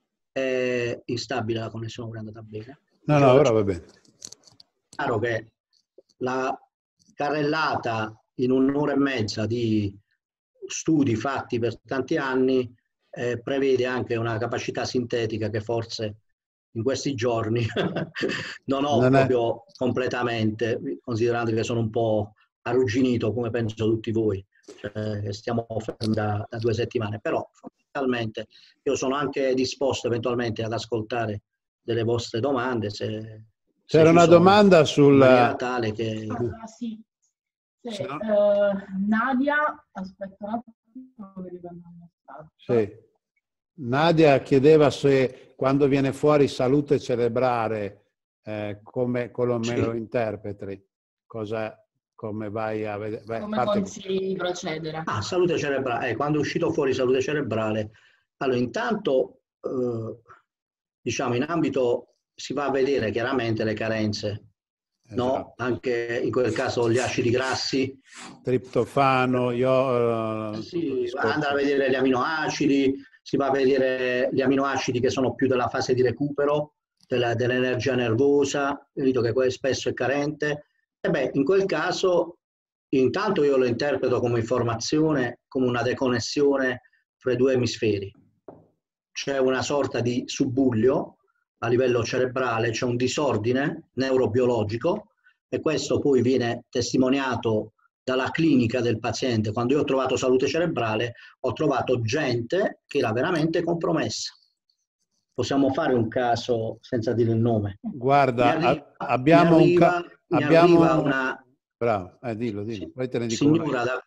Speaker 1: È instabile la connessione, ora è andata bene.
Speaker 2: No, no, ora va bene.
Speaker 1: È chiaro che la carrellata in un'ora e mezza di studi fatti per tanti anni eh, prevede anche una capacità sintetica che forse in questi giorni non ho non proprio è... completamente, considerando che sono un po' arrugginito come penso tutti voi, cioè, stiamo fermi da, da due settimane, però fondamentalmente io sono anche disposto eventualmente ad ascoltare delle vostre domande se
Speaker 2: c'era una domanda sulla
Speaker 1: tale che
Speaker 3: ah, sì. Sì. No? Uh, Nadia, aspetta un attimo che riprendo il messaggio.
Speaker 2: Sì. Nadia chiedeva se quando viene fuori salute cerebrale eh, come, come sì. lo interpreti, cosa, come vai a vedere? Beh,
Speaker 3: come consigli di procedere?
Speaker 1: Ah, salute cerebrale, eh, quando è uscito fuori salute cerebrale, allora intanto eh, diciamo in ambito si va a vedere chiaramente le carenze. Esatto. No? Anche in quel caso gli acidi grassi,
Speaker 2: triptofano, io uh,
Speaker 1: sì, andare a vedere gli aminoacidi, si va a vedere gli aminoacidi che sono più della fase di recupero della, dell'energia nervosa, vedo che spesso è carente, e beh, in quel caso intanto io lo interpreto come informazione, come una deconnessione fra i due emisferi. C'è una sorta di subbuglio a livello cerebrale, c'è un disordine neurobiologico e questo poi viene testimoniato dalla clinica del paziente. Quando io ho trovato salute cerebrale ho trovato gente che era veramente compromessa. Possiamo fare un caso senza dire il nome.
Speaker 2: Guarda, arriva, abbiamo mi arriva, un ca
Speaker 1: mi
Speaker 2: abbiamo
Speaker 1: arriva una
Speaker 2: bravo, eh, dillo, dillo.
Speaker 1: Sì,
Speaker 2: Poi te ne dico
Speaker 1: signora da...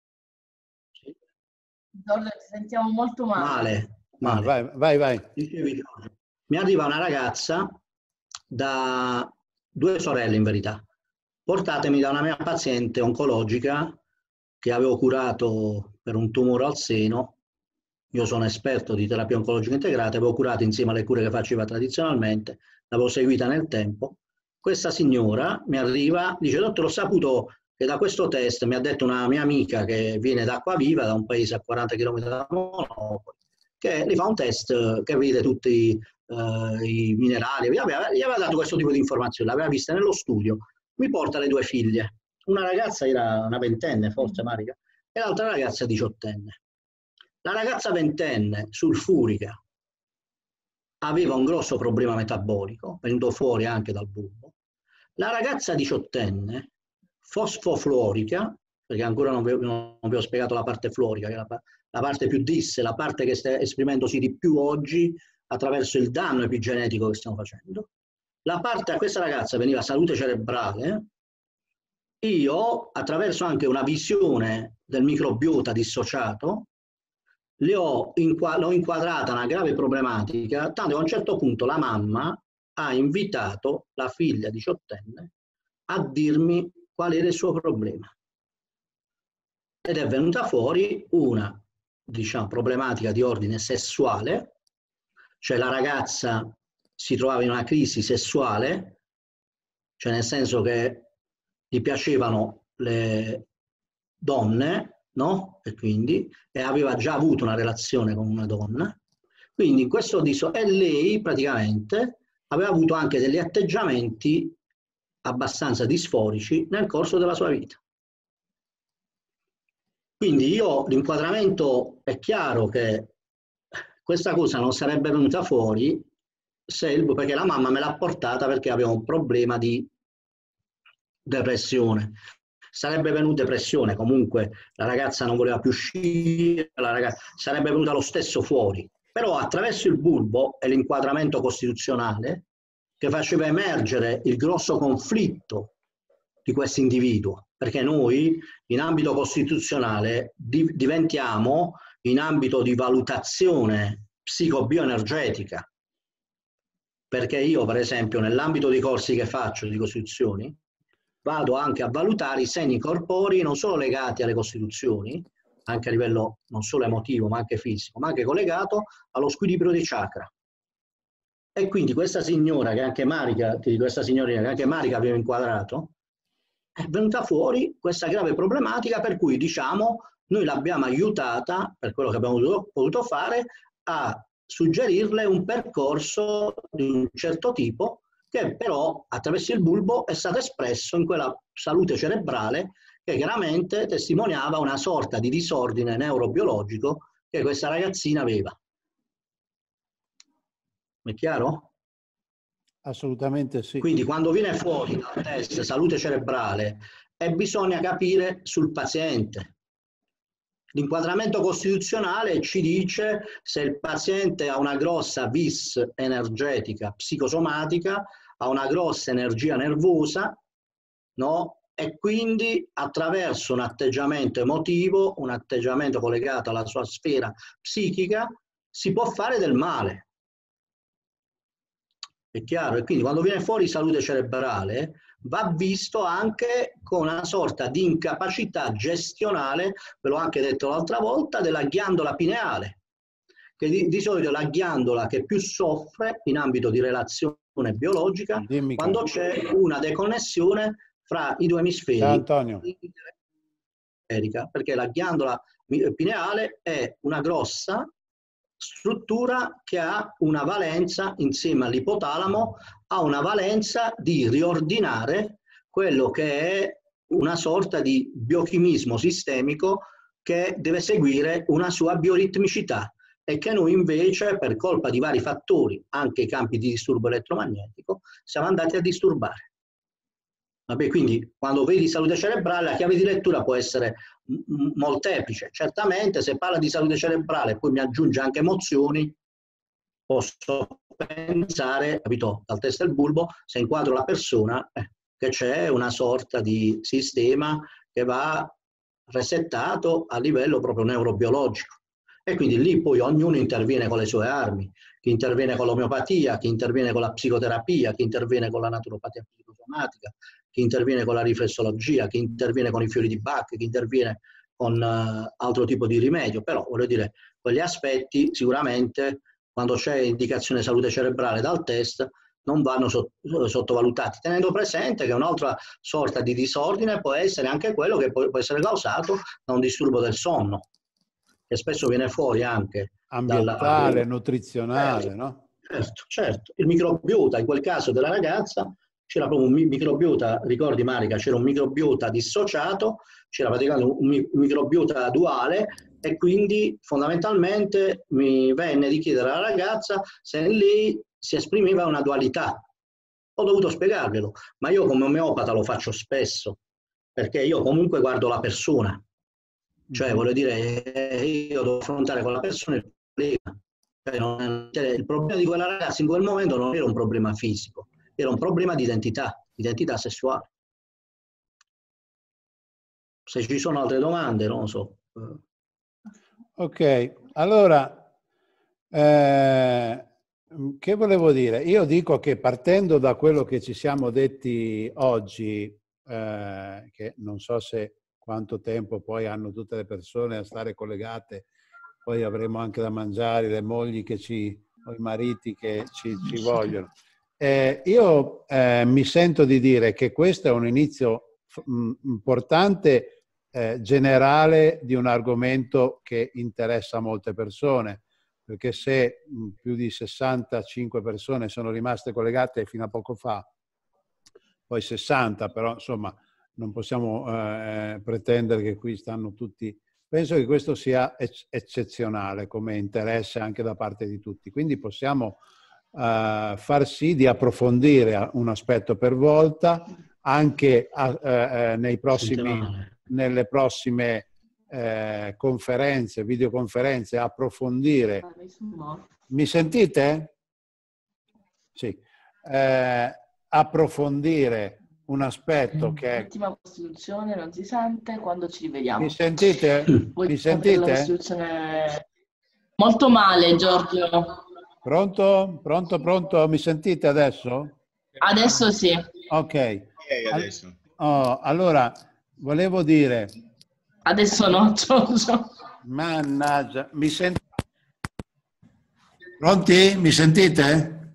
Speaker 3: sì. Giorgio, ti sentiamo molto male.
Speaker 1: Male, male.
Speaker 2: Ah, vai, vai, vai.
Speaker 1: Dicevi, mi arriva una ragazza da due sorelle in verità, portatemi da una mia paziente oncologica che avevo curato per un tumore al seno. Io sono esperto di terapia oncologica integrata, avevo curato insieme alle cure che faceva tradizionalmente, l'avevo seguita nel tempo. Questa signora mi arriva, dice: dottore, ho saputo che da questo test, mi ha detto una mia amica che viene da Acquaviva, da un paese a quaranta chilometri da Monopoli, che gli fa un test che vede tutti Uh, i minerali, gli aveva, gli aveva dato questo tipo di informazioni, l'aveva vista nello studio, mi porta le due figlie, una ragazza era una ventenne forse Marica e l'altra ragazza diciottenne. La ragazza ventenne sulfurica aveva un grosso problema metabolico venuto fuori anche dal bulbo, la ragazza diciottenne fosfofluorica, perché ancora non vi, non vi ho spiegato la parte fluorica, che è la, la parte più disse, la parte che sta esprimendosi di più oggi attraverso il danno epigenetico che stiamo facendo. La parte a questa ragazza veniva salute cerebrale, io attraverso anche una visione del microbiota dissociato le ho inqu- l'ho inquadrata una grave problematica, tanto che a un certo punto la mamma ha invitato la figlia diciottenne a dirmi qual era il suo problema. Ed è venuta fuori una, diciamo, problematica di ordine sessuale, cioè la ragazza si trovava in una crisi sessuale, cioè nel senso che gli piacevano le donne, no? E quindi e aveva già avuto una relazione con una donna. Quindi in questo diso, e lei praticamente aveva avuto anche degli atteggiamenti abbastanza disforici nel corso della sua vita. Quindi io, l'inquadramento è chiaro che questa cosa non sarebbe venuta fuori se il, perché la mamma me l'ha portata perché aveva un problema di depressione. Sarebbe venuta depressione, comunque la ragazza non voleva più uscire, la ragazza, sarebbe venuta lo stesso fuori. Però attraverso il bulbo e l'inquadramento costituzionale che faceva emergere il grosso conflitto di questo individuo, perché noi in ambito costituzionale di, diventiamo in ambito di valutazione psicobioenergetica, perché io per esempio nell'ambito dei corsi che faccio di costituzioni vado anche a valutare i segni corporei non solo legati alle costituzioni, anche a livello non solo emotivo ma anche fisico, ma anche collegato allo squilibrio dei chakra. E quindi questa signora che anche Marica, ti dico questa signorina che anche Marica aveva inquadrato, è venuta fuori questa grave problematica per cui diciamo noi l'abbiamo aiutata, per quello che abbiamo potuto fare, a suggerirle un percorso di un certo tipo che però attraverso il bulbo è stato espresso in quella salute cerebrale che chiaramente testimoniava una sorta di disordine neurobiologico che questa ragazzina aveva. È chiaro?
Speaker 2: Assolutamente sì.
Speaker 1: Quindi quando viene fuori dal test salute cerebrale e bisogna capire sul paziente. L'inquadramento costituzionale ci dice se il paziente ha una grossa vis energetica psicosomatica, ha una grossa energia nervosa, no? E quindi attraverso un atteggiamento emotivo, un atteggiamento collegato alla sua sfera psichica, si può fare del male. È chiaro? E quindi quando viene fuori salute cerebrale va visto anche con una sorta di incapacità gestionale, ve l'ho anche detto l'altra volta, della ghiandola pineale, che di, di solito è la ghiandola che più soffre in ambito di relazione biologica
Speaker 2: Dimmi
Speaker 1: quando c'è una deconnessione fra i due emisferi.
Speaker 2: Ciao Antonio.
Speaker 1: Perché la ghiandola pineale è una grossa struttura che ha una valenza insieme all'ipotalamo, ha una valenza di riordinare quello che è una sorta di biochimismo sistemico che deve seguire una sua bioritmicità e che noi invece per colpa di vari fattori, anche i campi di disturbo elettromagnetico, siamo andati a disturbare. Vabbè, quindi quando vedi salute cerebrale la chiave di lettura può essere molteplice. Certamente se parla di salute cerebrale e poi mi aggiunge anche emozioni, posso pensare, capito, dal test del bulbo, se inquadro la persona, eh, che c'è una sorta di sistema che va resettato a livello proprio neurobiologico. E quindi lì poi ognuno interviene con le sue armi, chi interviene con l'omeopatia, chi interviene con la psicoterapia, chi interviene con la naturopatia psicosomatica, chi interviene con la riflessologia, chi interviene con i fiori di Bach, chi interviene con uh, altro tipo di rimedio. Però voglio dire, quegli aspetti sicuramente quando c'è indicazione salute cerebrale dal test non vanno sott sottovalutati, tenendo presente che un'altra sorta di disordine può essere anche quello che può, può essere causato da un disturbo del sonno, che spesso viene fuori anche
Speaker 2: ambientale,
Speaker 1: dalla...
Speaker 2: nutrizionale,
Speaker 1: certo,
Speaker 2: no?
Speaker 1: Certo, certo. Il microbiota, in quel caso della ragazza, c'era proprio un microbiota, ricordi Marica, c'era un microbiota dissociato, c'era praticamente un microbiota duale e quindi fondamentalmente mi venne di chiedere alla ragazza se in lei si esprimeva una dualità. Ho dovuto spiegarglielo, ma io come omeopata lo faccio spesso, perché io comunque guardo la persona. Cioè, voglio dire, io devo affrontare con la persona il problema. Cioè, non, cioè, il problema di quella ragazza in quel momento non era un problema fisico, era un problema di identità, identità sessuale. Se ci sono altre domande, non lo so.
Speaker 2: Ok, allora, eh, che volevo dire? Io dico che partendo da quello che ci siamo detti oggi, eh, che non so se quanto tempo poi hanno tutte le persone a stare collegate, poi avremo anche da mangiare, le mogli che ci, o i mariti che ci, ci vogliono. Eh, io eh, mi sento di dire che questo è un inizio mh, importante, eh, generale di un argomento che interessa molte persone, perché se mh, più di sessantacinque persone sono rimaste collegate fino a poco fa, poi sessanta, però insomma non possiamo eh, pretendere che qui stanno tutti. Penso che questo sia ec- eccezionale come interesse anche da parte di tutti, quindi possiamo Uh, far sì di approfondire un aspetto per volta anche a, uh, nei prossimi, nelle prossime uh, conferenze, videoconferenze, approfondire. Mi sentite? Sì. Uh, approfondire un aspetto che è...
Speaker 3: L'ultima Costituzione non si sente, quando ci rivediamo.
Speaker 2: Mi sentite? Mi sentite?
Speaker 3: Molto male, Giorgio.
Speaker 2: Pronto? Pronto, pronto? Mi sentite adesso?
Speaker 3: Adesso sì.
Speaker 2: Ok. Adesso. Oh, allora, volevo dire...
Speaker 3: Adesso no, Giorgio.
Speaker 2: Mannaggia, mi sentite? Pronti? Mi sentite?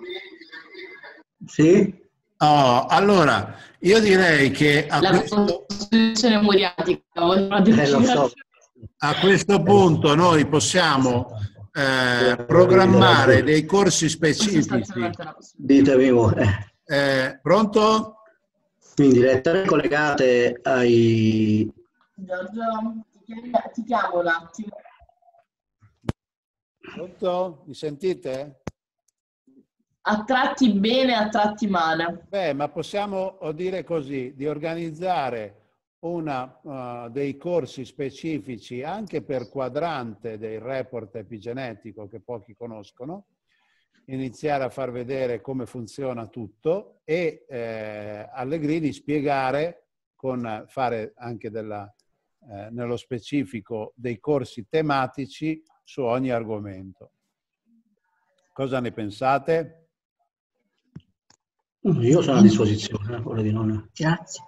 Speaker 1: Sì.
Speaker 2: Oh, allora, io direi che... A
Speaker 3: La
Speaker 2: questo...
Speaker 3: Costituzione muriatica.
Speaker 1: Eh, lo so.
Speaker 2: A questo punto noi possiamo... Eh, programmare dei corsi specifici.
Speaker 1: Ditemi voi.
Speaker 2: Eh, pronto?
Speaker 1: Quindi le tre collegate ai...
Speaker 3: Giorgio, ti chiamo un attimo.
Speaker 2: Pronto? Mi sentite?
Speaker 3: A tratti bene, a tratti male.
Speaker 2: Beh, ma possiamo dire così, di organizzare una, uh, dei corsi specifici anche per quadrante del report epigenetico che pochi conoscono, iniziare a far vedere come funziona tutto e eh, Allegrini spiegare, con fare anche della, eh, nello specifico dei corsi tematici su ogni argomento. Cosa ne pensate?
Speaker 1: Io sono a disposizione, vorrei dire non...
Speaker 3: Grazie.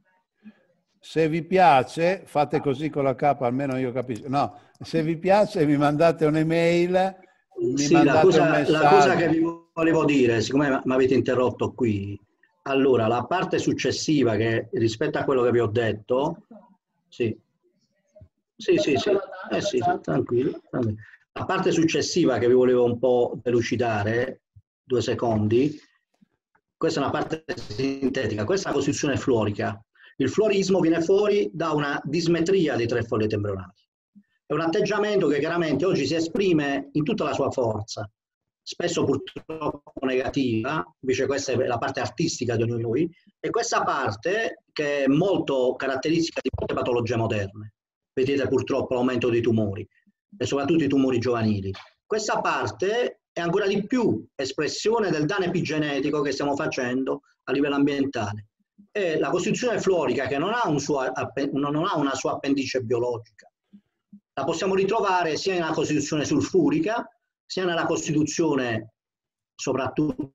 Speaker 2: Se vi piace, fate così con la K, almeno io capisco. No, se vi piace mi mandate un'email, mi
Speaker 1: sì,
Speaker 2: mandate
Speaker 1: la cosa,
Speaker 2: un messaggio.
Speaker 1: La cosa che vi volevo dire, siccome mi avete interrotto qui, allora la parte successiva che rispetto a quello che vi ho detto, sì, sì, sì, sì, eh sì, tranquillo, tranquillo. La parte successiva che vi volevo un po' delucidare, due secondi, questa è una parte sintetica, questa è la costituzione fluorica. Il fluorismo viene fuori da una dismetria dei tre fogliette embrionali. È un atteggiamento che chiaramente oggi si esprime in tutta la sua forza, spesso purtroppo negativa, invece questa è la parte artistica di ognuno di noi, e questa parte che è molto caratteristica di molte patologie moderne. Vedete purtroppo l'aumento dei tumori, e soprattutto i tumori giovanili. Questa parte è ancora di più espressione del danno epigenetico che stiamo facendo a livello ambientale. È la costituzione fluorica che non ha, un suo, non ha una sua appendice biologica. La possiamo ritrovare sia nella costituzione sulfurica, sia nella costituzione soprattutto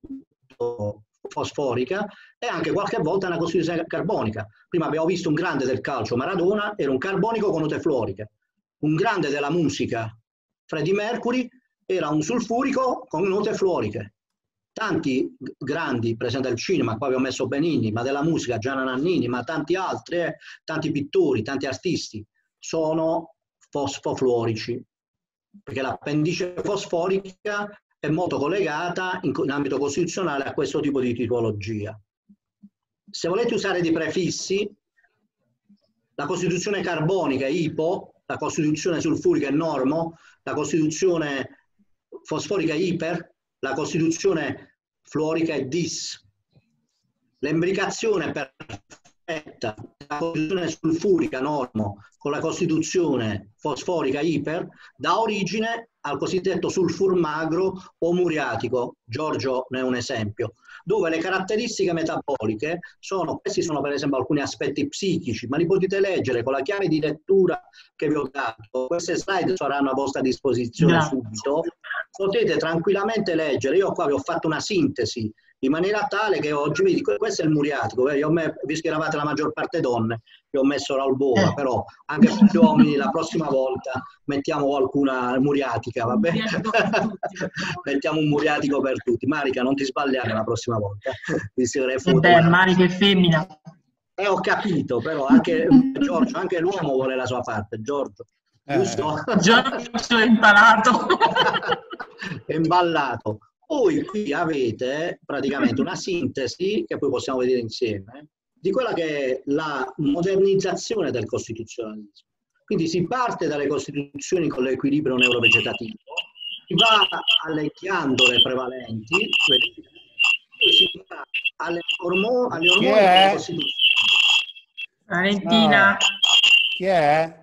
Speaker 1: fosforica e anche qualche volta nella costituzione carbonica. Prima abbiamo visto un grande del calcio, Maradona, era un carbonico con note fluoriche. Un grande della musica, Freddie Mercury, era un sulfurico con note fluoriche. Tanti grandi, per esempio del cinema, qua abbiamo messo Benigni, ma della musica Gianna Nannini, ma tanti altri, eh, tanti pittori, tanti artisti, sono fosfofluorici, perché l'appendice fosforica è molto collegata in, in ambito costituzionale a questo tipo di tipologia. Se volete usare dei prefissi, la costituzione carbonica è ipo, la costituzione sulfurica è normo, la costituzione fosforica è iper, la costituzione fluorica è dis. L'embricazione perfetta della costituzione sulfurica normo con la costituzione fosforica iper dà origine al cosiddetto sulfur magro o muriatico. Giorgio ne è un esempio, dove le caratteristiche metaboliche sono, questi sono per esempio alcuni aspetti psichici, ma li potete leggere con la chiave di lettura che vi ho dato. Queste slide saranno a vostra disposizione Grazie. subito. potete tranquillamente leggere. Io qua vi ho fatto una sintesi in maniera tale che oggi vi dico, questo è il muriatico, io ho me, visto che eravate la maggior parte donne, vi ho messo l'alboa, però anche per gli uomini la prossima volta mettiamo qualcuna muriatica, va bene? Mettiamo un muriatico per tutti. Marica, non ti sbagliare la prossima volta.
Speaker 4: Beh, Marica è femmina.
Speaker 1: Eh, ho capito, però anche Giorgio, anche l'uomo vuole la sua parte, Giorgio. Giusto?
Speaker 4: Eh. Giorgio è impalato.
Speaker 1: È imballato. Poi qui avete praticamente una sintesi, che poi possiamo vedere insieme, di quella che è la modernizzazione del costituzionalismo. Quindi si parte dalle costituzioni con l'equilibrio neurovegetativo, si va alle chiandole prevalenti, poi si va alle ormoni, alle ormoni delle costituzioni.
Speaker 4: Valentina.
Speaker 2: No. Chi è?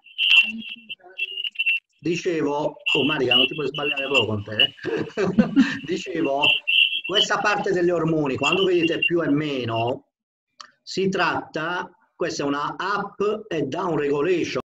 Speaker 1: Dicevo, oh Marica, non ti puoi sbagliare proprio con te, eh? Dicevo, questa parte degli ormoni, quando vedete più e meno, si tratta, questa è una up e down regulation.